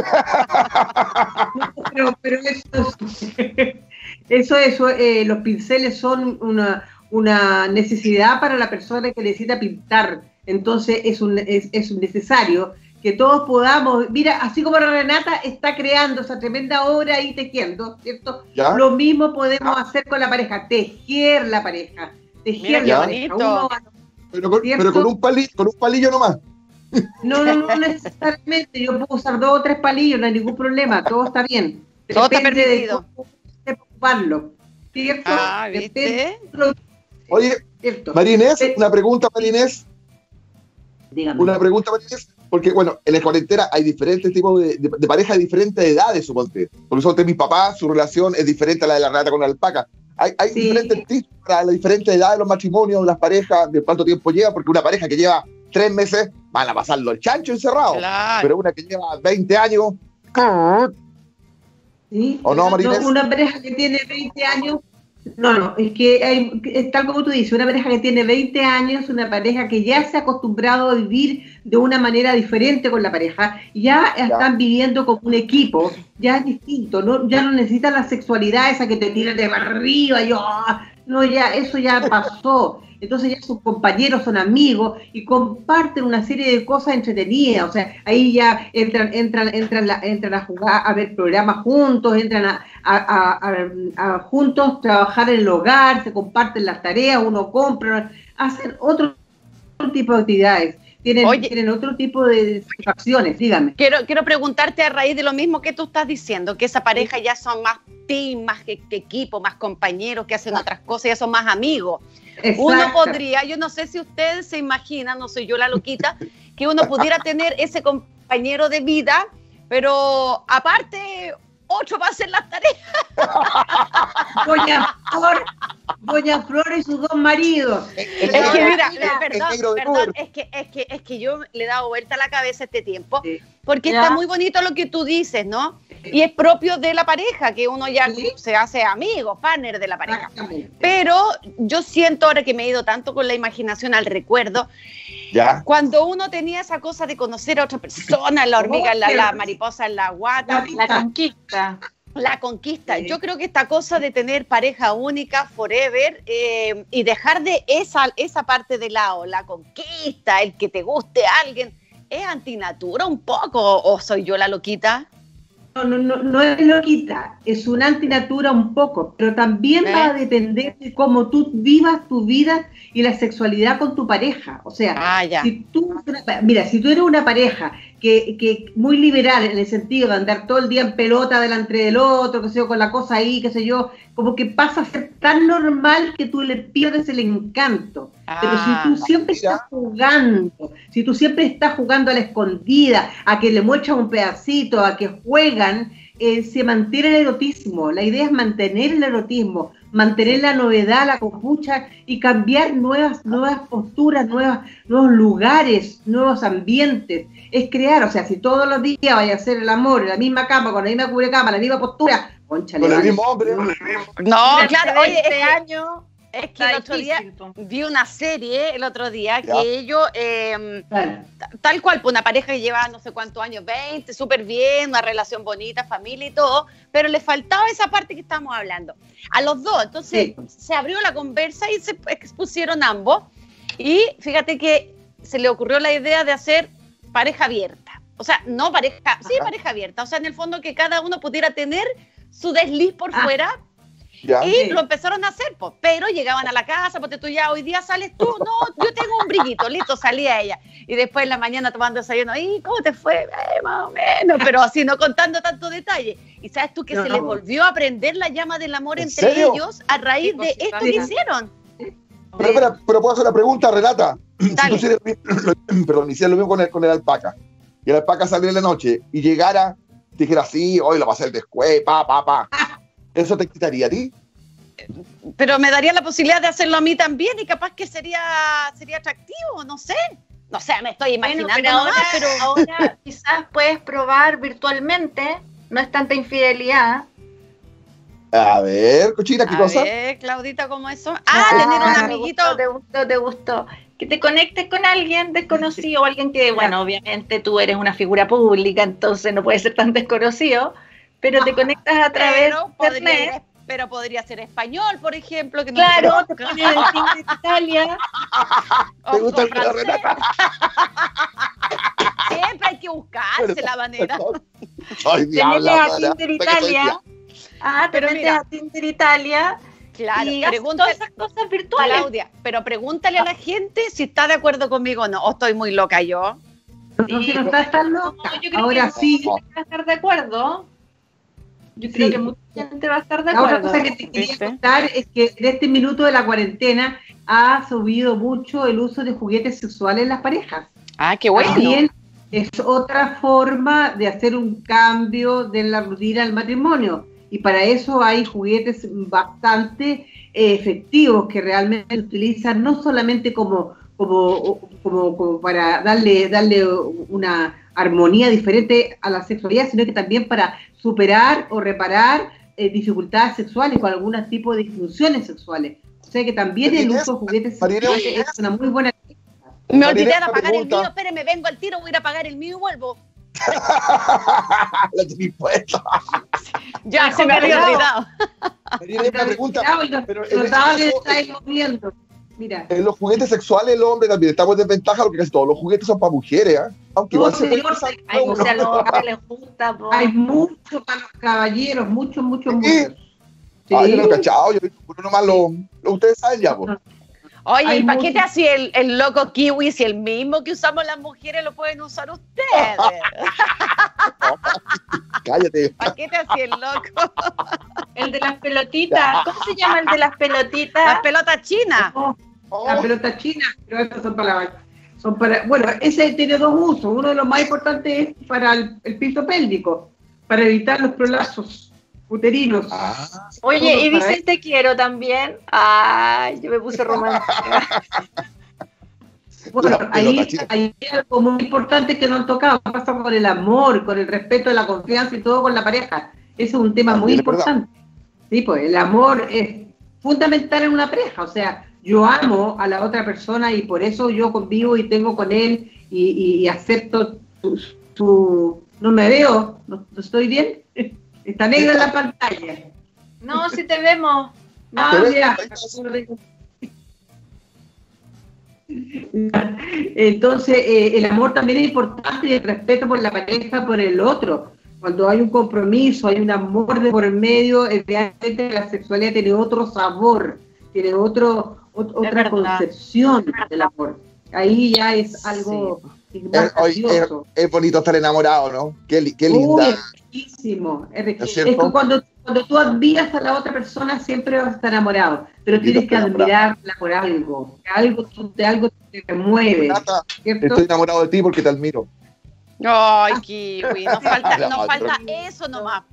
[SPEAKER 4] No, pero, pero eso es, eso, eso eh, los pinceles son una, una necesidad para la persona que necesita pintar. Entonces es un, es, es necesario que todos podamos, mira, así como Renata está creando esa tremenda obra ahí tejiendo, ¿cierto? ¿Ya? Lo mismo podemos ¿Ya? hacer con la pareja, tejer la pareja, tejer la pareja. Uno,
[SPEAKER 1] pero, con, pero con un palillo, con un palillo nomás.
[SPEAKER 4] No, no, no necesariamente, yo puedo usar dos o tres palillos, no hay ningún problema, todo está bien.
[SPEAKER 3] Todo está permitido.
[SPEAKER 4] De ocuparlo, ¿cierto?
[SPEAKER 3] Ah, ¿viste?
[SPEAKER 1] De, Oye, Marinés, una pregunta, Marinés.
[SPEAKER 4] Dígame.
[SPEAKER 1] Una pregunta, Marinés. Porque, bueno, en la cuarentena hay diferentes tipos de, de, de parejas de diferentes edades, suponte. Porque son de mis papás, su relación es diferente a la de la Renata con la alpaca. Hay, hay sí. diferentes tipos para las diferentes edades de los matrimonios, las parejas, de cuánto tiempo lleva, porque una pareja que lleva tres meses van a pasarlo el chancho encerrado.
[SPEAKER 3] Claro.
[SPEAKER 1] Pero una que lleva veinte años...
[SPEAKER 4] ¿Sí?
[SPEAKER 1] ¿O no, Marinés?
[SPEAKER 4] No, una pareja que tiene veinte años... No, no, es que hay, es tal como tú dices, una pareja que tiene veinte años, una pareja que ya se ha acostumbrado a vivir de una manera diferente con la pareja, ya, ya. están viviendo como un equipo, ya es distinto, no, ya no necesitan la sexualidad esa que te tira de arriba, yo, no, ya, eso ya pasó. Entonces ya sus compañeros son amigos y comparten una serie de cosas entretenidas, o sea, ahí ya entran entran entran, la, entran a jugar, a ver programas juntos, entran a, a, a, a, a juntos trabajar en el hogar, se comparten las tareas, uno compra, hacen otro, otro tipo de actividades. Tienen, Oye, tienen otro tipo de satisfacciones, dígame.
[SPEAKER 3] Quiero, quiero preguntarte a raíz de lo mismo que tú estás diciendo, que esa pareja ya son más team, más que, que equipo, más compañeros, que hacen otras cosas, ya son más amigos. Exacto. Uno podría, yo no sé si ustedes se imaginan, no soy yo la loquita, que uno pudiera tener ese compañero de vida, pero aparte, ocho para hacer las tareas.
[SPEAKER 4] Doña Flor, Doña Flor y sus dos maridos.
[SPEAKER 3] Es que mira, perdón, perdón, es que, es que, es que yo le he dado vuelta a la cabeza este tiempo, porque ya. Está muy bonito lo que tú dices, ¿no? Y es propio de la pareja, que uno ya ¿Sí? se hace amigo, partner de la pareja. Pero yo siento, ahora que me he ido tanto con la imaginación al recuerdo,
[SPEAKER 1] ¿Ya?
[SPEAKER 3] cuando uno tenía esa cosa de conocer a otra persona, la hormiga, la, la mariposa en la guata,
[SPEAKER 2] la, la conquista.
[SPEAKER 3] La conquista. Sí. Yo creo que esta cosa de tener pareja única, forever, eh, y dejar de esa, esa parte de lado, la conquista, el que te guste a alguien, ¿es antinatura un poco o soy yo la loquita?
[SPEAKER 4] No, no, no, no es loquita, es una antinatura un poco, pero también ¿Eh? va a depender de cómo tú vivas tu vida y la sexualidad con tu pareja. O sea,
[SPEAKER 3] ah, ya.
[SPEAKER 4] si tú, mira, si tú eres una pareja que, que muy liberal en el sentido de andar todo el día en pelota delante del otro, qué sé yo, con la cosa ahí, qué sé yo, como que pasa a ser tan normal que tú le pierdes el encanto. Ah, pero si tú siempre mira. estás jugando, si tú siempre estás jugando a la escondida, a que le muestran un pedacito, a que juegan, eh, se mantiene el erotismo. La idea es mantener el erotismo, mantener la novedad, la copucha y cambiar nuevas, nuevas posturas, nuevas, nuevos lugares, nuevos ambientes. Es crear, o sea, si todos los días vaya a hacer el amor en la misma cama, con la misma cubrecama, la misma postura, conchale,
[SPEAKER 1] con el mismo hombre.
[SPEAKER 3] No, claro, oye, este año... Es que el otro día vi una serie, el otro día, que ellos, eh, vale. tal cual, pues una pareja que lleva no sé cuántos años, veinte, súper bien, una relación bonita, familia y todo, pero le faltaba esa parte que estamos hablando. A los dos, entonces sí. se abrió la conversa y se expusieron ambos, y fíjate que se le ocurrió la idea de hacer pareja abierta. O sea, no pareja, sí, Ajá. pareja abierta, o sea, en el fondo que cada uno pudiera tener su desliz por ah. fuera. Ya. Y sí. lo empezaron a hacer, pues, pero llegaban a la casa, porque tú ya hoy día sales tú, no, yo tengo un brillito, listo, salía ella. Y después en la mañana tomando desayuno, ¿y cómo te fue? Eh, más o menos, pero así, no contando tanto detalle. Y sabes tú que no, se no. les volvió a prender la llama del amor entre serio? ellos a raís de esto que hicieron.
[SPEAKER 1] Pero, espera, pero puedo hacer una pregunta, Renata.
[SPEAKER 3] Dale.
[SPEAKER 1] Si tú hicieras, perdón, hicieras lo mismo con el, con el alpaca, y el alpaca saliera en la noche y llegara, te dijera así, hoy lo pasé el descueve, pa, pa, pa. ¿Eso te quitaría a ti?
[SPEAKER 3] Pero me daría la posibilidad de hacerlo a mí también y capaz que sería, sería atractivo, no sé. No sé, me estoy
[SPEAKER 2] Bueno,
[SPEAKER 3] imaginando
[SPEAKER 2] pero ahora,
[SPEAKER 3] nomás, pero...
[SPEAKER 2] ahora quizás puedes probar virtualmente, no es tanta infidelidad.
[SPEAKER 1] A ver, cochina, ¿qué
[SPEAKER 3] A
[SPEAKER 1] cosa?
[SPEAKER 3] ver, Claudita, ¿cómo eso? Ah, tener un
[SPEAKER 2] Ah,
[SPEAKER 3] amiguito.
[SPEAKER 2] Te gustó, te gustó. Que te conectes con alguien desconocido o alguien que, bueno, obviamente tú eres una figura pública, entonces no puede ser tan desconocido, pero te conectas a través
[SPEAKER 3] Pero
[SPEAKER 2] de
[SPEAKER 3] podría,
[SPEAKER 2] internet.
[SPEAKER 3] pero podría ser español, por ejemplo. Que no
[SPEAKER 2] Claro,
[SPEAKER 3] se
[SPEAKER 2] te pones el Tinder de Italia.
[SPEAKER 3] o
[SPEAKER 1] ¿Te gusta el
[SPEAKER 3] francés.
[SPEAKER 1] Renata?
[SPEAKER 3] Siempre hay que buscarse la manera.
[SPEAKER 1] Ay,
[SPEAKER 2] Te
[SPEAKER 1] diabla,
[SPEAKER 2] metes a
[SPEAKER 1] mana,
[SPEAKER 2] Tinder
[SPEAKER 1] hasta que soy
[SPEAKER 2] Italia.
[SPEAKER 1] diabla.
[SPEAKER 2] Ah, te
[SPEAKER 3] Pero
[SPEAKER 2] metes
[SPEAKER 3] mira.
[SPEAKER 2] a Tinder Italia.
[SPEAKER 3] Claro,
[SPEAKER 2] Y haces
[SPEAKER 3] pregunta,
[SPEAKER 2] todas esas cosas virtuales.
[SPEAKER 3] Claudia, pero pregúntale a la gente si está de acuerdo conmigo o no. O estoy muy loca yo.
[SPEAKER 4] No, si no estás tan loca.
[SPEAKER 2] No, yo creo
[SPEAKER 4] Ahora
[SPEAKER 2] que
[SPEAKER 4] sí.
[SPEAKER 2] mucha gente va a estar de acuerdo. Yo creo
[SPEAKER 4] Sí.
[SPEAKER 2] que mucha gente va a estar de
[SPEAKER 4] La otra
[SPEAKER 2] acuerdo.
[SPEAKER 4] cosa que te quería
[SPEAKER 3] ¿Viste?
[SPEAKER 4] contar es que en este minuto de la cuarentena ha subido mucho el uso de juguetes sexuales en las parejas.
[SPEAKER 3] Ah, qué
[SPEAKER 4] También es otra forma de hacer un cambio de la rutina del matrimonio. Y para eso hay juguetes bastante eh, efectivos que realmente se utilizan no solamente como, como, como, como para darle, darle una armonía diferente a la sexualidad, sino que también para superar o reparar eh, dificultades sexuales o algún tipo de disfunciones sexuales. O sea que también el uso de juguetes
[SPEAKER 1] Marinés,
[SPEAKER 4] sexuales es una muy buena.
[SPEAKER 3] Me olvidé
[SPEAKER 1] Marinés,
[SPEAKER 3] de apagar el
[SPEAKER 1] pregunta.
[SPEAKER 3] mío. Espérenme, vengo al tiro, voy a ir a apagar el mío y vuelvo.
[SPEAKER 1] La tenés puesta.
[SPEAKER 3] Ya,
[SPEAKER 2] se
[SPEAKER 3] se me
[SPEAKER 2] me
[SPEAKER 3] había
[SPEAKER 2] olvidado.
[SPEAKER 3] olvidado.
[SPEAKER 1] Marinés, una pregunta. Pero en
[SPEAKER 4] Los
[SPEAKER 1] este
[SPEAKER 4] sábados
[SPEAKER 1] caso,
[SPEAKER 4] estáis moviendo. Mira.
[SPEAKER 1] en los juguetes sexuales el hombre también estamos en desventaja porque casi todos los juguetes son para mujeres, ¿eh? Aunque
[SPEAKER 4] No,
[SPEAKER 1] igual se puede
[SPEAKER 4] señor,
[SPEAKER 1] usar.
[SPEAKER 2] Ay, o sea, a los hombres les gusta, po.
[SPEAKER 4] Hay mucho para los caballeros, muchos, muchos,
[SPEAKER 1] ¿Sí?
[SPEAKER 4] muchos.
[SPEAKER 1] Ay, yo no he
[SPEAKER 4] Sí.
[SPEAKER 1] cachado, yo he visto por uno más lo, lo ustedes saben ya, pues.
[SPEAKER 3] Oye,
[SPEAKER 4] Hay
[SPEAKER 3] ¿y para qué te
[SPEAKER 4] mucho-
[SPEAKER 3] hacía el, el loco kiwi si el mismo que usamos las mujeres lo pueden usar ustedes?
[SPEAKER 1] Cállate.
[SPEAKER 3] ¿Para qué te hacía el loco?
[SPEAKER 2] El de las pelotitas. ¿Cómo se llama el de las
[SPEAKER 3] Las
[SPEAKER 2] pelotitas?
[SPEAKER 3] pelotas chinas.
[SPEAKER 4] No,
[SPEAKER 1] Oh,
[SPEAKER 4] la pelota china, pero esas son para la- son para, bueno, ese tiene dos usos. Uno de los más importantes es para el, el piso pélvico, para evitar los prolapsos uterinos.
[SPEAKER 1] ah,
[SPEAKER 2] Oye, y
[SPEAKER 4] Para
[SPEAKER 2] dice te quiero también. Ay, yo me puse romántica.
[SPEAKER 4] Bueno,
[SPEAKER 1] la pelota
[SPEAKER 4] ahí
[SPEAKER 1] china.
[SPEAKER 4] hay algo muy importante que no han tocado, pasa con el amor, con el respeto, la confianza y todo con la pareja. Ese es un tema muy
[SPEAKER 1] También es verdad.
[SPEAKER 4] importante. Sí, pues el amor es fundamental en una pareja, o sea, yo amo a la otra persona y por eso yo convivo y tengo con él y, y- y acepto su, su- no me veo, no, no estoy bien, está negro en la pantalla.
[SPEAKER 2] No, si te vemos. No,
[SPEAKER 4] Ah,
[SPEAKER 1] ¿Te ves?
[SPEAKER 4] mira. Entonces, eh, el amor también es importante y el respeto por la pareja, por el otro. Cuando hay un compromiso, hay un amor de por el medio, eh, realmente la sexualidad tiene otro sabor, tiene otro, ot- otra
[SPEAKER 2] verdad.
[SPEAKER 4] concepción del amor. Ahí ya es algo más
[SPEAKER 1] Es, hoy, es,
[SPEAKER 4] gracioso.
[SPEAKER 1] es bonito estar enamorado, ¿no? Qué, li- qué
[SPEAKER 4] Uy,
[SPEAKER 1] linda.
[SPEAKER 4] es riquísimo. Es, ri-
[SPEAKER 1] ¿Es
[SPEAKER 4] es
[SPEAKER 1] cierto?
[SPEAKER 4] que cuando, cuando tú admiras a la otra persona siempre vas a estar enamorado, pero
[SPEAKER 1] Yo
[SPEAKER 4] tienes que
[SPEAKER 1] estoy enamorado.
[SPEAKER 4] admirarla por algo, que algo tú- de algo te remueve,
[SPEAKER 1] Renata,
[SPEAKER 4] ¿cierto?
[SPEAKER 1] estoy enamorado de ti porque te admiro.
[SPEAKER 3] Ay, kiwi, nos falta,
[SPEAKER 1] La
[SPEAKER 3] nos
[SPEAKER 1] madre.
[SPEAKER 3] falta eso nomás.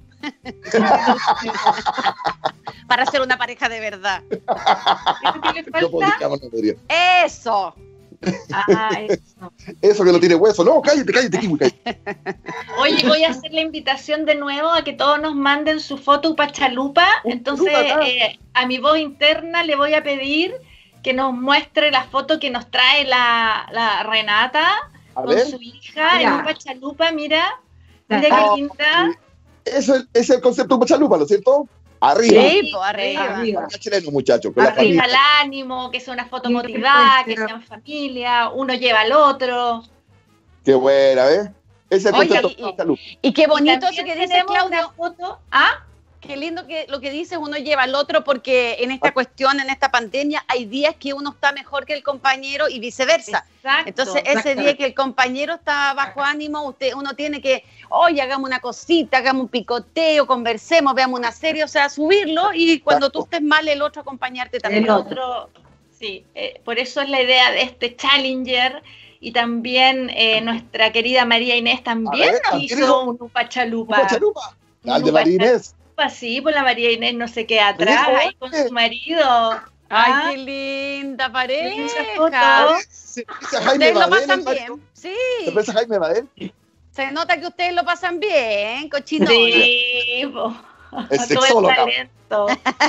[SPEAKER 3] Para ser una pareja de verdad.
[SPEAKER 2] ¿qué le
[SPEAKER 1] Yo
[SPEAKER 2] falta?
[SPEAKER 1] podría, no podría.
[SPEAKER 3] Eso.
[SPEAKER 2] Ah, eso.
[SPEAKER 1] Eso que no tiene hueso. No, cállate, cállate, Kiwi, cállate.
[SPEAKER 2] Oye, voy a hacer la invitación de nuevo a que todos nos manden su foto pachalupa. Entonces, eh, a mi voz interna le voy a pedir que nos muestre la foto que nos trae la, la Renata
[SPEAKER 1] A
[SPEAKER 2] con
[SPEAKER 1] ver.
[SPEAKER 2] su hija
[SPEAKER 4] Mira.
[SPEAKER 2] en un pachalupa. Mira, mira
[SPEAKER 1] Oh,
[SPEAKER 2] qué linda.
[SPEAKER 1] Eso es, ese es el concepto de Pachalupa, ¿no es cierto? Arriba.
[SPEAKER 3] Sí, pues arriba.
[SPEAKER 4] Arriba.
[SPEAKER 1] Ya chileno, muchachos, con la
[SPEAKER 2] Arriba
[SPEAKER 1] familia.
[SPEAKER 2] el ánimo, que sea una foto
[SPEAKER 4] Sí,
[SPEAKER 2] motivada, que
[SPEAKER 4] pero-
[SPEAKER 2] sea en familia, uno lleva al otro.
[SPEAKER 1] Qué buena, ¿ves? Ese es el
[SPEAKER 3] Oye,
[SPEAKER 1] concepto
[SPEAKER 3] y-
[SPEAKER 1] de Pachalupa.
[SPEAKER 3] Y qué bonito
[SPEAKER 2] También
[SPEAKER 3] eso que dice
[SPEAKER 2] tenemos
[SPEAKER 3] Claudio.
[SPEAKER 2] una foto. ¿Ah?
[SPEAKER 3] Qué lindo que lo que dices, uno lleva al otro, porque en esta cuestión, en esta pandemia, hay días que uno está mejor que el compañero y viceversa.
[SPEAKER 2] Exacto.
[SPEAKER 3] Entonces, ese día que el compañero está bajo ánimo, usted, uno tiene que, oye, hagamos una cosita, hagamos un picoteo, conversemos, veamos una serie, o sea, subirlo, y cuando tú estés mal, el otro acompañarte también.
[SPEAKER 4] El
[SPEAKER 2] otro. Sí, eh, por eso es la idea de este Challenger. Y también eh, nuestra querida María Inés también
[SPEAKER 1] ver,
[SPEAKER 2] nos hizo un Upa Chalupa.
[SPEAKER 1] ¿Upa Chalupa?
[SPEAKER 2] Un
[SPEAKER 1] Al de
[SPEAKER 2] Upa
[SPEAKER 1] María Inés.
[SPEAKER 2] Chalupa, sí, pues la María Inés no se queda atrás,
[SPEAKER 1] Oye,
[SPEAKER 2] ahí con su marido.
[SPEAKER 3] Ay,
[SPEAKER 2] ¿Ah?
[SPEAKER 3] qué linda
[SPEAKER 2] Linda
[SPEAKER 3] pareja.
[SPEAKER 2] foto.
[SPEAKER 1] ¿Se parece a Jaime
[SPEAKER 3] Ustedes lo
[SPEAKER 1] Badel,
[SPEAKER 3] pasan
[SPEAKER 1] el marido?
[SPEAKER 3] bien. Sí.
[SPEAKER 1] ¿Se parece a Jaime Badel?
[SPEAKER 3] Se nota que ustedes lo pasan bien, cochinones.
[SPEAKER 2] Sí, po.
[SPEAKER 1] Es
[SPEAKER 2] todo el
[SPEAKER 1] sexóloga.
[SPEAKER 2] talento.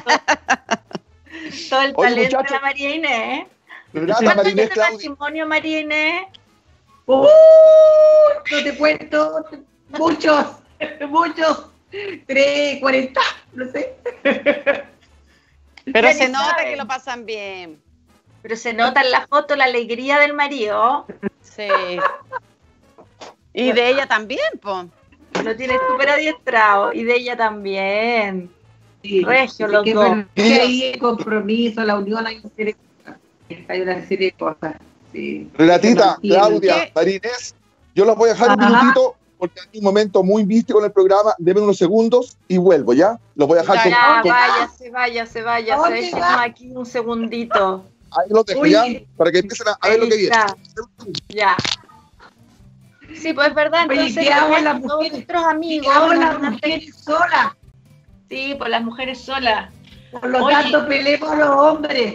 [SPEAKER 2] Todo el
[SPEAKER 1] Oye,
[SPEAKER 2] talento de
[SPEAKER 1] muchacho.
[SPEAKER 2] la María Inés.
[SPEAKER 1] Renata,
[SPEAKER 2] ¿Cuánto
[SPEAKER 1] María Inés,
[SPEAKER 2] tiene
[SPEAKER 1] Claudia.
[SPEAKER 2] matrimonio, María Inés?
[SPEAKER 4] ¡Uh! No te cuento, muchos, muchos, tres, cuarenta, no sé.
[SPEAKER 3] Pero
[SPEAKER 2] Ya
[SPEAKER 3] se
[SPEAKER 2] ni
[SPEAKER 3] nota
[SPEAKER 2] saben.
[SPEAKER 3] que lo pasan bien.
[SPEAKER 2] Pero se nota en la foto la alegría del marido.
[SPEAKER 3] Sí. Y de ella también, pues.
[SPEAKER 2] Lo tiene súper adiestrado. Y de ella también.
[SPEAKER 4] Sí,
[SPEAKER 2] Regio,
[SPEAKER 4] sí,
[SPEAKER 2] los
[SPEAKER 4] que,
[SPEAKER 2] dos.
[SPEAKER 4] bueno, que ahí el compromiso, la unión, hay una serie de cosas. Hay una serie de cosas. Sí.
[SPEAKER 1] Renatita,
[SPEAKER 4] Que
[SPEAKER 1] Claudia,
[SPEAKER 3] ¿Qué?
[SPEAKER 1] María Inés, yo los voy a dejar un
[SPEAKER 4] Ajá.
[SPEAKER 1] minutito porque hay un momento muy místico en el programa. Denme unos segundos y vuelvo, ¿ya? Los voy a dejar
[SPEAKER 3] Ya,
[SPEAKER 1] con,
[SPEAKER 2] Ya,
[SPEAKER 1] con-
[SPEAKER 2] váyase, váyase, váyase.
[SPEAKER 4] ¿Dónde
[SPEAKER 2] Déjenos
[SPEAKER 4] va?
[SPEAKER 2] aquí un segundito.
[SPEAKER 1] Ahí los dejo,
[SPEAKER 4] Oye.
[SPEAKER 1] ¿ya? Para que empiecen a, a ver lo que
[SPEAKER 2] Ahí
[SPEAKER 1] viene.
[SPEAKER 2] está. Ya. Sí, pues es verdad.
[SPEAKER 4] Oye,
[SPEAKER 2] Entonces,
[SPEAKER 4] ¿qué hago
[SPEAKER 2] todos
[SPEAKER 4] las mujeres?
[SPEAKER 2] nuestros amigos.
[SPEAKER 4] Digamos
[SPEAKER 2] nos
[SPEAKER 4] las
[SPEAKER 2] mandan-
[SPEAKER 4] mujeres solas,
[SPEAKER 2] Sí, pues las mujeres solas.
[SPEAKER 4] por lo
[SPEAKER 2] Oye.
[SPEAKER 4] tanto peleemos a los hombres.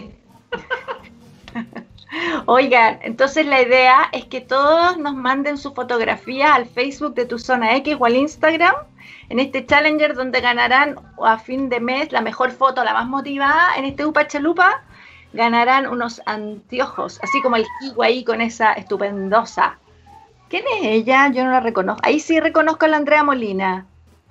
[SPEAKER 2] Oigan, entonces la idea es que todos nos manden su fotografía al Facebook de Tu Zona X o al Instagram en este Challenger donde ganarán a fin de mes la mejor foto, la más motivada en este Upa Chalupa. Ganarán unos anteojos, así como el kiwi ahí con esa estupendosa. ¿Quién es ella? Yo no la reconozco. Ahí sí reconozco a la Andrea Molina.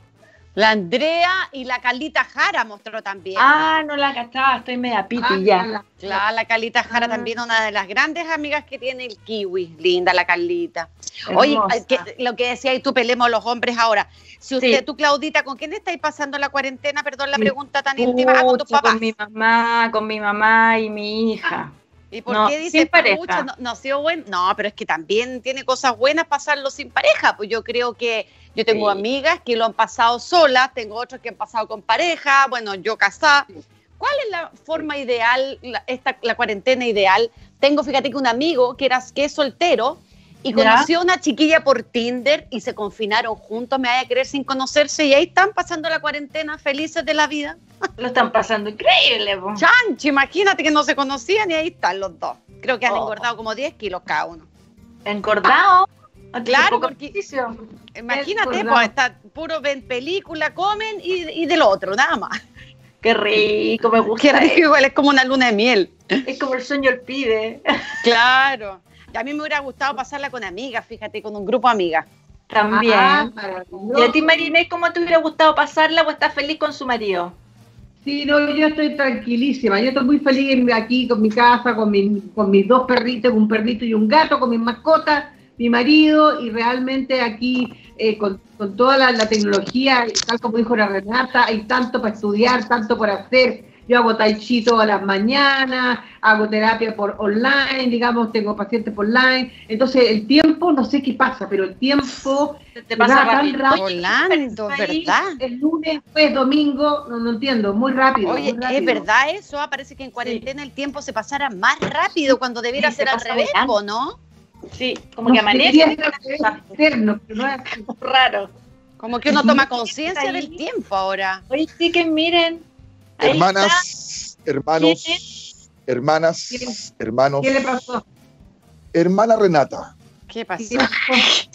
[SPEAKER 3] La Andrea y la Carlita Jara mostró también.
[SPEAKER 2] Ah, no la cachaba, estoy media piti ya.
[SPEAKER 3] Claro, la Carlita Jara
[SPEAKER 2] Ah.
[SPEAKER 3] también, una de las grandes amigas que tiene el kiwi. Linda la Carlita. Oye,
[SPEAKER 2] Hermosa.
[SPEAKER 3] que- lo que decía y tú, pelemos los hombres ahora. Si usted,
[SPEAKER 2] Sí.
[SPEAKER 3] tú, Claudita, ¿con quién estáis pasando la cuarentena? Perdón la
[SPEAKER 2] Sí.
[SPEAKER 3] pregunta tan íntima. Ah, con tus
[SPEAKER 2] Pucha,
[SPEAKER 3] papás.
[SPEAKER 2] con mi mamá, con mi mamá y mi hija.
[SPEAKER 3] ¿Y por
[SPEAKER 2] No,
[SPEAKER 3] qué dice
[SPEAKER 2] sin pareja.
[SPEAKER 3] pucha, no, no ha sido bueno? No, pero es que también tiene cosas buenas pasarlo sin pareja. Pues yo creo que yo tengo
[SPEAKER 2] Sí.
[SPEAKER 3] amigas que lo han pasado solas, tengo otros que han pasado con pareja, bueno, yo casada. ¿Cuál es la forma ideal, la, esta, la cuarentena ideal? Tengo, fíjate que un amigo que, era, que es soltero y
[SPEAKER 2] ¿Ya?
[SPEAKER 3] conoció a una chiquilla por Tinder y se confinaron juntos, me vaya a creer, sin conocerse, y ahí están pasando la cuarentena felices de la vida.
[SPEAKER 2] Lo están pasando increíble, po.
[SPEAKER 3] Chancho, imagínate que no se conocían y ahí están los dos. Creo que han
[SPEAKER 2] Oh.
[SPEAKER 3] engordado como diez kilos cada uno.
[SPEAKER 2] Encordado.
[SPEAKER 3] Claro,
[SPEAKER 2] Poco
[SPEAKER 3] porque-
[SPEAKER 2] ejercicio.
[SPEAKER 3] Imagínate,
[SPEAKER 4] Es
[SPEAKER 3] pues
[SPEAKER 4] verdad.
[SPEAKER 3] está puro ven película, comen y, y del otro, nada más.
[SPEAKER 2] Qué rico, me gusta.
[SPEAKER 3] Qué rico, igual es como una luna de miel.
[SPEAKER 2] Es como el sueño el pide.
[SPEAKER 3] Claro. Y a mí me hubiera gustado pasarla con amigas, fíjate, con un grupo de amigas.
[SPEAKER 2] También.
[SPEAKER 4] Ah,
[SPEAKER 2] ¿Y a
[SPEAKER 4] maravilloso.
[SPEAKER 2] ti, Marinés, cómo te hubiera gustado pasarla o estás feliz con su marido?
[SPEAKER 4] Sí, no, yo estoy tranquilísima. Yo estoy muy feliz en- aquí con mi casa, con, mi- con mis dos perritos, un perrito y un gato, con mis mascotas, mi marido, y realmente aquí eh, con, con toda la, la tecnología, tal como dijo la Renata, hay tanto para estudiar, tanto por hacer. Yo hago tai chi todas las mañanas, hago terapia por online, digamos, tengo pacientes por online. Entonces el tiempo, no sé qué pasa, pero el tiempo
[SPEAKER 2] Te, te pasa
[SPEAKER 4] va tan
[SPEAKER 2] rápido.
[SPEAKER 4] rápido.
[SPEAKER 3] Orlando, es
[SPEAKER 2] ahí,
[SPEAKER 3] verdad.
[SPEAKER 4] El lunes, pues domingo, no, no entiendo, muy rápido.
[SPEAKER 3] Oye,
[SPEAKER 4] muy rápido.
[SPEAKER 3] es verdad eso, ah, parece que en cuarentena el tiempo se pasara más rápido cuando debiera
[SPEAKER 2] Sí,
[SPEAKER 3] ser
[SPEAKER 2] se
[SPEAKER 3] al
[SPEAKER 2] pasa
[SPEAKER 3] revés,
[SPEAKER 2] volando.
[SPEAKER 3] po, ¿no?
[SPEAKER 2] Sí, como
[SPEAKER 4] No
[SPEAKER 2] que
[SPEAKER 4] sé,
[SPEAKER 2] amanece.
[SPEAKER 4] debería ser externo, pero no es así.
[SPEAKER 2] Raro.
[SPEAKER 3] Como que uno toma conciencia
[SPEAKER 2] Ahí.
[SPEAKER 3] del tiempo ahora.
[SPEAKER 2] Oye, sí que miren. Ahí
[SPEAKER 1] Hermanas, hermanos, hermanas,
[SPEAKER 4] ¿Quién?
[SPEAKER 1] hermanos,
[SPEAKER 4] ¿Qué le pasó?
[SPEAKER 1] hermana Renata,
[SPEAKER 3] ¿Qué pasó?
[SPEAKER 4] ¿Qué le pasó?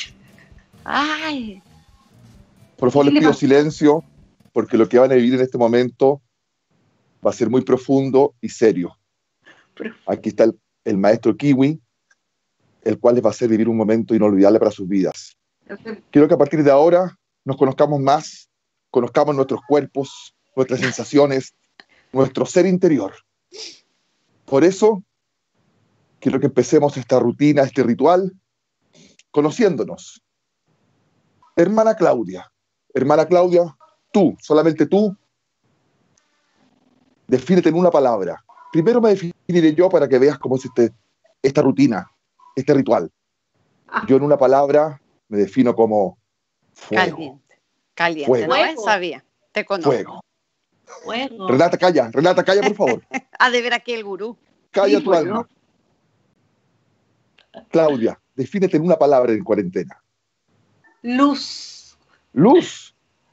[SPEAKER 3] Ay,
[SPEAKER 1] por favor
[SPEAKER 4] ¿Qué
[SPEAKER 1] les
[SPEAKER 4] le
[SPEAKER 1] pido
[SPEAKER 4] pasó?
[SPEAKER 1] silencio porque lo que van a vivir en este momento va a ser muy profundo y serio. Aquí está el, el maestro Kiwi, el cual les va a hacer vivir un momento inolvidable para sus vidas. Quiero que a partir de ahora nos conozcamos más, conozcamos nuestros cuerpos, nuestras sensaciones, nuestro ser interior. Por eso, quiero que empecemos esta rutina, este ritual, conociéndonos. Hermana Claudia, hermana Claudia, tú, solamente tú, defínete en una palabra. Primero me definiré yo para que veas cómo es este, esta rutina, este ritual. Yo en una palabra me defino como fuego.
[SPEAKER 3] caliente. Caliente,
[SPEAKER 1] Fuego.
[SPEAKER 3] ¿no?
[SPEAKER 2] Fuego.
[SPEAKER 3] Sabía, te conozco.
[SPEAKER 1] Fuego.
[SPEAKER 2] Fuego.
[SPEAKER 1] Renata, calla, Renata, calla, por favor.
[SPEAKER 3] Ha de ver aquí el gurú.
[SPEAKER 1] Calla
[SPEAKER 4] Sí,
[SPEAKER 1] tu
[SPEAKER 4] pues,
[SPEAKER 1] alma.
[SPEAKER 4] ¿no?
[SPEAKER 1] Claudia, defínete en una palabra en cuarentena.
[SPEAKER 2] Luz.
[SPEAKER 1] Luz.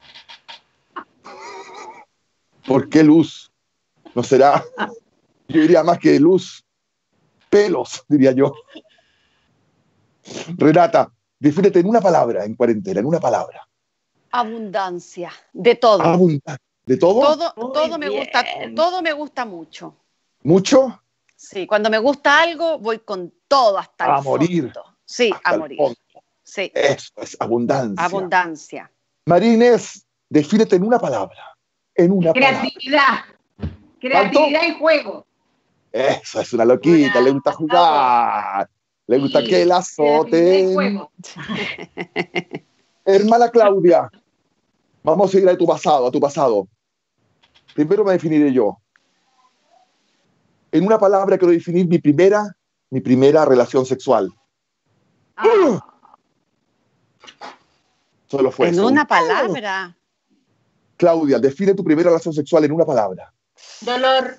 [SPEAKER 1] ¿Por qué luz? ¿No será? Yo diría más que luz. Pelos, diría yo. Renata, defínete en una palabra en cuarentena, en una palabra.
[SPEAKER 3] Abundancia, de todo.
[SPEAKER 1] Abundante. ¿De todo?
[SPEAKER 3] Todo,
[SPEAKER 2] Muy
[SPEAKER 3] todo me
[SPEAKER 2] bien.
[SPEAKER 3] gusta, todo me gusta mucho.
[SPEAKER 1] ¿Mucho?
[SPEAKER 3] Sí, cuando me gusta algo, voy con todo hasta
[SPEAKER 1] A
[SPEAKER 3] el
[SPEAKER 1] morir.
[SPEAKER 3] fondo. Sí,
[SPEAKER 1] Hasta
[SPEAKER 3] a
[SPEAKER 1] el
[SPEAKER 3] morir.
[SPEAKER 1] fondo.
[SPEAKER 3] Sí,
[SPEAKER 1] Eso es abundancia.
[SPEAKER 3] abundancia.
[SPEAKER 1] María Inés, defínete en una palabra. En una palabra.
[SPEAKER 4] Creatividad. Creatividad y juego.
[SPEAKER 1] Eso es una loquita,
[SPEAKER 2] Una-
[SPEAKER 1] le gusta jugar. Le gusta
[SPEAKER 4] Sí,
[SPEAKER 1] que la
[SPEAKER 4] creatividad y
[SPEAKER 1] azoten.
[SPEAKER 4] juego.
[SPEAKER 1] Hermana Claudia, vamos a ir a tu pasado, a tu pasado. Primero me definiré yo. En una palabra quiero definir mi primera, mi primera relación sexual.
[SPEAKER 4] Ah,
[SPEAKER 1] Solo fue
[SPEAKER 3] En
[SPEAKER 1] eso.
[SPEAKER 3] una palabra.
[SPEAKER 1] Claudia, define tu primera relación sexual en una palabra.
[SPEAKER 2] Dolor.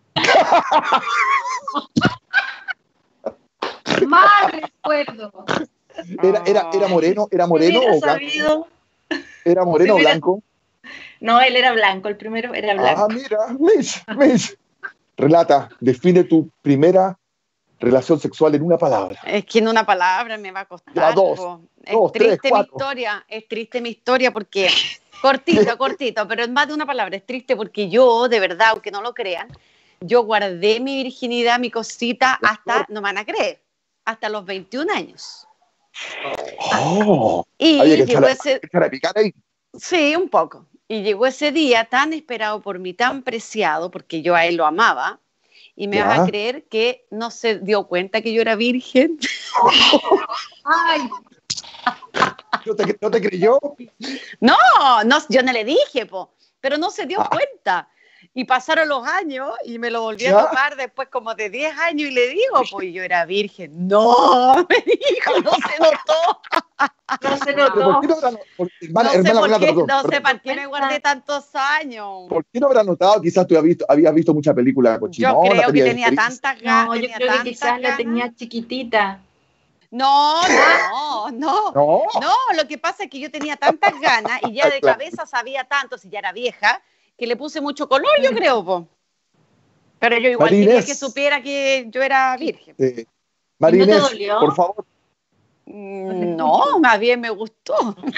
[SPEAKER 4] mal recuerdo.
[SPEAKER 1] ¿Era, era, era moreno, era
[SPEAKER 2] Si
[SPEAKER 1] moreno
[SPEAKER 2] hubiera
[SPEAKER 1] o blanco?
[SPEAKER 2] sabido.
[SPEAKER 1] ¿Era moreno o
[SPEAKER 2] Si hubiera-
[SPEAKER 1] blanco?
[SPEAKER 2] No, él era blanco, el primero era blanco.
[SPEAKER 1] Ah, mira, Mish, Mish. Relata, define tu primera relación sexual en una palabra.
[SPEAKER 3] Es que en una palabra me va a costar.
[SPEAKER 1] Ya, dos,
[SPEAKER 3] po. Es
[SPEAKER 1] dos,
[SPEAKER 3] triste
[SPEAKER 1] tres,
[SPEAKER 3] mi
[SPEAKER 1] cuatro.
[SPEAKER 3] historia, es triste mi historia porque, cortito, cortito, pero en más de una palabra, es triste porque yo, de verdad, aunque no lo crean, yo guardé mi virginidad, mi cosita, hasta, no me van a creer, hasta los veintiún años.
[SPEAKER 1] Oh,
[SPEAKER 3] Y
[SPEAKER 1] había que
[SPEAKER 3] llegó
[SPEAKER 1] echarle-
[SPEAKER 3] ese,
[SPEAKER 1] echarle a picar ahí.
[SPEAKER 3] sí, un poco. Y llegó ese día tan esperado por mí, tan preciado, porque yo a él lo amaba, y me
[SPEAKER 1] Ya.
[SPEAKER 3] vas a creer que no se dio cuenta que yo era virgen.
[SPEAKER 4] Ay,
[SPEAKER 1] ¿No te, no te creyó?
[SPEAKER 3] No, no, yo no le dije, po, pero no se dio
[SPEAKER 1] Ah.
[SPEAKER 3] cuenta. Y pasaron los años y me lo volví
[SPEAKER 1] ¿Ya?
[SPEAKER 3] a topar después como de diez años y le digo, pues yo era virgen. No, me dijo, no se notó.
[SPEAKER 2] No se
[SPEAKER 1] ¿Pero
[SPEAKER 2] notó.
[SPEAKER 1] por qué no habrá, por- hermana,
[SPEAKER 3] No sé
[SPEAKER 1] hermana
[SPEAKER 3] por
[SPEAKER 1] Renata,
[SPEAKER 3] qué,
[SPEAKER 1] perdón,
[SPEAKER 3] no sé
[SPEAKER 1] perdón.
[SPEAKER 3] para qué me guardé tantos años.
[SPEAKER 1] ¿Por qué no habrá notado? Quizás tú habías visto, habías visto mucha película cochinona.
[SPEAKER 3] Yo creo que
[SPEAKER 1] tenías
[SPEAKER 3] tenía
[SPEAKER 1] experiencia.
[SPEAKER 3] tantas ganas.
[SPEAKER 2] No, yo
[SPEAKER 3] tenía
[SPEAKER 2] creo que
[SPEAKER 3] tantas
[SPEAKER 2] quizás la
[SPEAKER 3] ganas.
[SPEAKER 2] tenía chiquitita.
[SPEAKER 3] No, no, no.
[SPEAKER 1] No,
[SPEAKER 3] No, lo que pasa es que yo tenía tantas ganas y ya de
[SPEAKER 1] Claro.
[SPEAKER 3] cabeza sabía tanto, si ya era vieja, que le puse mucho color, yo creo, po. Pero yo igual
[SPEAKER 1] María
[SPEAKER 3] quería
[SPEAKER 1] Inés.
[SPEAKER 3] que supiera que yo era virgen.
[SPEAKER 1] eh, María
[SPEAKER 2] ¿Y no te
[SPEAKER 1] Inés,
[SPEAKER 2] dolió?
[SPEAKER 1] por favor.
[SPEAKER 3] Mm, No, más bien me gustó.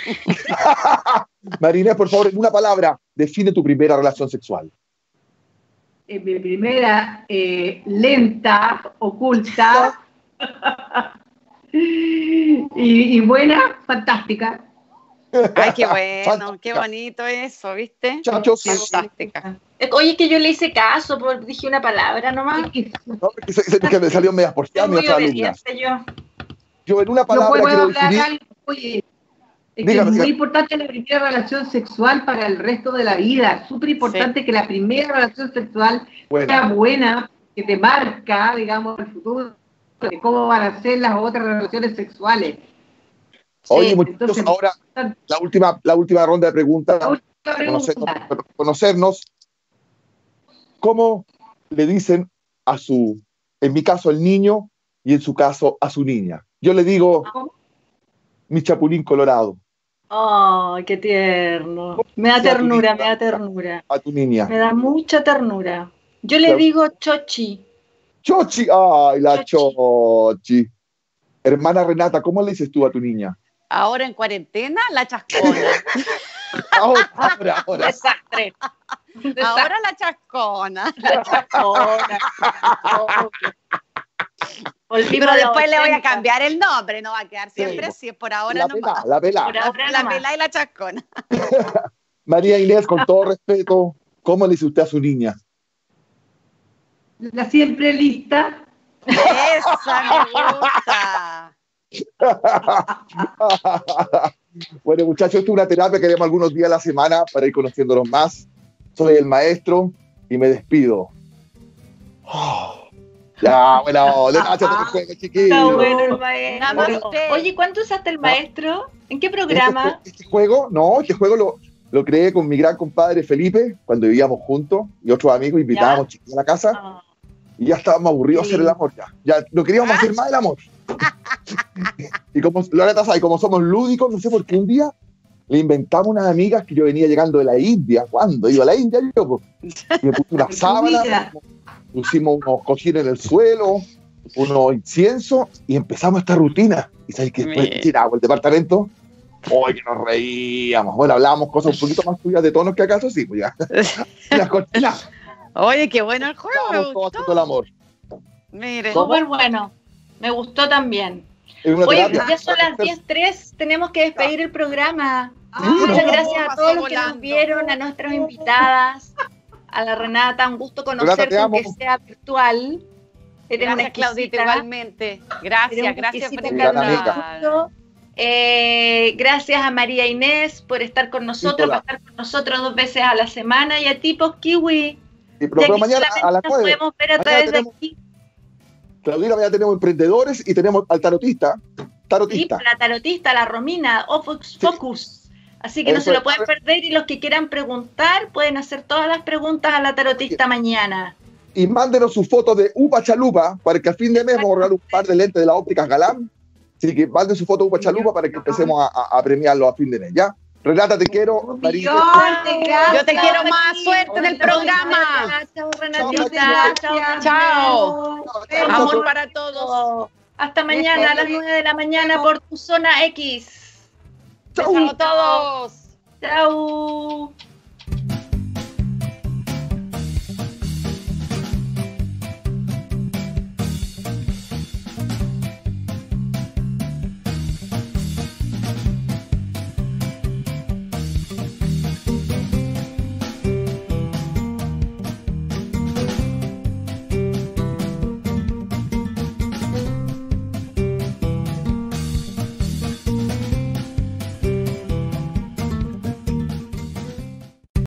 [SPEAKER 1] María Inés, por favor, en una palabra, define tu primera relación sexual.
[SPEAKER 4] eh, mi primera eh, lenta, oculta y, y buena, fantástica.
[SPEAKER 3] Ay, qué bueno,
[SPEAKER 1] Fantástica.
[SPEAKER 3] qué bonito eso, ¿viste?
[SPEAKER 1] Muchachos,
[SPEAKER 3] Fantástica.
[SPEAKER 2] Eh, Oye, que yo le hice caso, por, dije una palabra nomás.
[SPEAKER 1] no, porque se, se- que me salió medias por
[SPEAKER 2] Soy muy
[SPEAKER 1] nuestra alumna.
[SPEAKER 2] obediente yo.
[SPEAKER 1] Yo en una
[SPEAKER 4] Yo
[SPEAKER 1] palabra
[SPEAKER 4] puedo
[SPEAKER 1] quiero
[SPEAKER 4] hablar
[SPEAKER 1] definir.
[SPEAKER 4] algo, oye, es que
[SPEAKER 1] Dígame,
[SPEAKER 4] es muy
[SPEAKER 1] dígame.
[SPEAKER 4] importante la primera relación sexual para el resto de la vida. Súper importante que la primera relación sexual
[SPEAKER 1] Bueno,
[SPEAKER 4] sea buena, que te marca, digamos, el futuro de cómo van a ser las otras relaciones sexuales.
[SPEAKER 1] oye,
[SPEAKER 2] Sí,
[SPEAKER 1] muchachos,
[SPEAKER 4] entonces-
[SPEAKER 1] ahora la última, la última ronda de preguntas.
[SPEAKER 4] La última
[SPEAKER 1] para conocernos,
[SPEAKER 4] pregunta.
[SPEAKER 1] para conocernos. ¿Cómo le dicen a su, en mi caso, el niño y en su caso a su niña? Yo le digo, mi chapulín colorado,
[SPEAKER 2] Ay, qué tierno. Me da
[SPEAKER 1] Sí, a tu
[SPEAKER 2] ternura,
[SPEAKER 1] niña.
[SPEAKER 2] me da ternura.
[SPEAKER 1] a tu niña.
[SPEAKER 2] Me da mucha ternura. Yo le
[SPEAKER 1] Claro.
[SPEAKER 2] digo chochi.
[SPEAKER 1] Chochi, ay, la
[SPEAKER 2] Chochi.
[SPEAKER 1] chochi. Hermana Renata, ¿cómo le dices tú a tu niña?
[SPEAKER 3] Ahora en cuarentena, la chascona.
[SPEAKER 1] Ahora, ahora, ahora.
[SPEAKER 2] Desastre.
[SPEAKER 3] Ahora la chascona.
[SPEAKER 2] Ahora. Volvimos
[SPEAKER 3] Pero
[SPEAKER 2] a los
[SPEAKER 3] después le voy a
[SPEAKER 2] ochenta.
[SPEAKER 3] cambiar el nombre, no va a quedar siempre
[SPEAKER 1] Sí.
[SPEAKER 3] así, es por ahora
[SPEAKER 1] La
[SPEAKER 3] nomás.
[SPEAKER 1] pelá, la pelá.
[SPEAKER 2] Por ahora
[SPEAKER 3] La
[SPEAKER 2] nomás.
[SPEAKER 3] pelá y la chascona.
[SPEAKER 1] María Inés, con todo respeto, ¿cómo le dice usted a su niña?
[SPEAKER 4] La siempre lista.
[SPEAKER 3] Esa me gusta.
[SPEAKER 1] Bueno, muchachos, esto es una terapia que haremos algunos días a la semana para ir conociéndonos más. Soy el maestro y me despido. Oh. Ya, bueno, de Nacho te juega, chiquillo.
[SPEAKER 2] Está bueno el maestro.
[SPEAKER 3] Namaste.
[SPEAKER 2] Oye, ¿cuánto usaste el maestro? ¿En qué programa?
[SPEAKER 1] Este, este juego, no, este juego lo, lo creé con mi gran compadre Felipe cuando vivíamos juntos y otros amigos, invitábamos chicos a la casa.
[SPEAKER 2] Ah,
[SPEAKER 1] y ya estábamos aburridos
[SPEAKER 4] Sí.
[SPEAKER 1] de hacer el amor ya. Ya no queríamos hacer más el amor. Y como Loreta sabe, como somos lúdicos, no sé por qué un día le inventamos unas amigas que yo venía llegando de la India. ¿Cuándo iba a la India yo? Pues? Y me puse una
[SPEAKER 4] Tu
[SPEAKER 1] sábana,
[SPEAKER 4] vida.
[SPEAKER 1] pusimos unos cojines en el suelo, unos inciensos y empezamos esta rutina. Y sabes que después
[SPEAKER 3] Mira.
[SPEAKER 1] tiramos el departamento. ¡Ay, que nos reíamos! Bueno, hablábamos cosas un poquito más suyas de tonos que acaso, sí, pues ya. Las cortinas.
[SPEAKER 3] Oye, qué bueno el juego, me
[SPEAKER 1] Estábamos todos
[SPEAKER 3] gustó.
[SPEAKER 1] haciendo el amor.
[SPEAKER 3] Miren.
[SPEAKER 1] ¿Cómo?
[SPEAKER 2] Súper bueno. Me gustó también.
[SPEAKER 1] Es una
[SPEAKER 2] Oye,
[SPEAKER 1] terapia.
[SPEAKER 2] ya son las diez tres, tenemos que despedir el programa.
[SPEAKER 4] Ah,
[SPEAKER 2] Muchas
[SPEAKER 1] no.
[SPEAKER 2] gracias a
[SPEAKER 3] Pasó
[SPEAKER 2] todos los que
[SPEAKER 3] volando.
[SPEAKER 2] nos vieron, a nuestras invitadas, a la Renata, un gusto
[SPEAKER 1] Renata,
[SPEAKER 2] conocerte,
[SPEAKER 1] te amo.
[SPEAKER 2] aunque sea virtual. Eres una
[SPEAKER 3] Gracias, Claudita,
[SPEAKER 2] exquisita.
[SPEAKER 3] igualmente.
[SPEAKER 2] Eres
[SPEAKER 3] Gracias,
[SPEAKER 2] una
[SPEAKER 3] gracias por
[SPEAKER 2] exquisita
[SPEAKER 3] invitarme.
[SPEAKER 2] Carlos. Eh, gracias a María Inés por estar con nosotros,
[SPEAKER 1] Hola.
[SPEAKER 2] por estar con nosotros dos veces a la semana, y a ti, pues, Kiwi.
[SPEAKER 1] Y
[SPEAKER 2] De
[SPEAKER 1] pero
[SPEAKER 2] aquí
[SPEAKER 1] mañana
[SPEAKER 2] solamente
[SPEAKER 1] a las
[SPEAKER 2] nos
[SPEAKER 1] nueve.
[SPEAKER 2] podemos ver a
[SPEAKER 1] Mañana
[SPEAKER 2] través de
[SPEAKER 1] tenemos-
[SPEAKER 2] aquí.
[SPEAKER 1] Claudina, mañana tenemos emprendedores y tenemos al tarotista.
[SPEAKER 2] Sí,
[SPEAKER 1] Tarotista.
[SPEAKER 2] la tarotista, la Romina, Ofux Focus. Así que no
[SPEAKER 1] Eso
[SPEAKER 2] se lo
[SPEAKER 1] es.
[SPEAKER 2] pueden perder, y los que quieran preguntar pueden hacer todas las preguntas a la tarotista mañana.
[SPEAKER 1] Y mándenos sus fotos de Upa Chalupa para que al fin de mes vamos a regalar un par de lentes de las ópticas Galán. Así que manden su foto de Upa Chalupa para que empecemos a, a, a premiarlo a fin de mes, ¿ya? Renata, te quiero.
[SPEAKER 4] Un
[SPEAKER 1] María,
[SPEAKER 4] millón de gracias.
[SPEAKER 3] Yo te quiero más. Suerte en el programa.
[SPEAKER 2] Chao,
[SPEAKER 1] Chao,
[SPEAKER 2] Renatita. Chao,
[SPEAKER 4] Gracias.
[SPEAKER 3] Chao.
[SPEAKER 4] Chao.
[SPEAKER 3] Amor para todos.
[SPEAKER 2] chao. Hasta mañana a las nueve de la mañana por tu zona X.
[SPEAKER 1] chau.
[SPEAKER 3] Chao a todos.
[SPEAKER 2] Chao.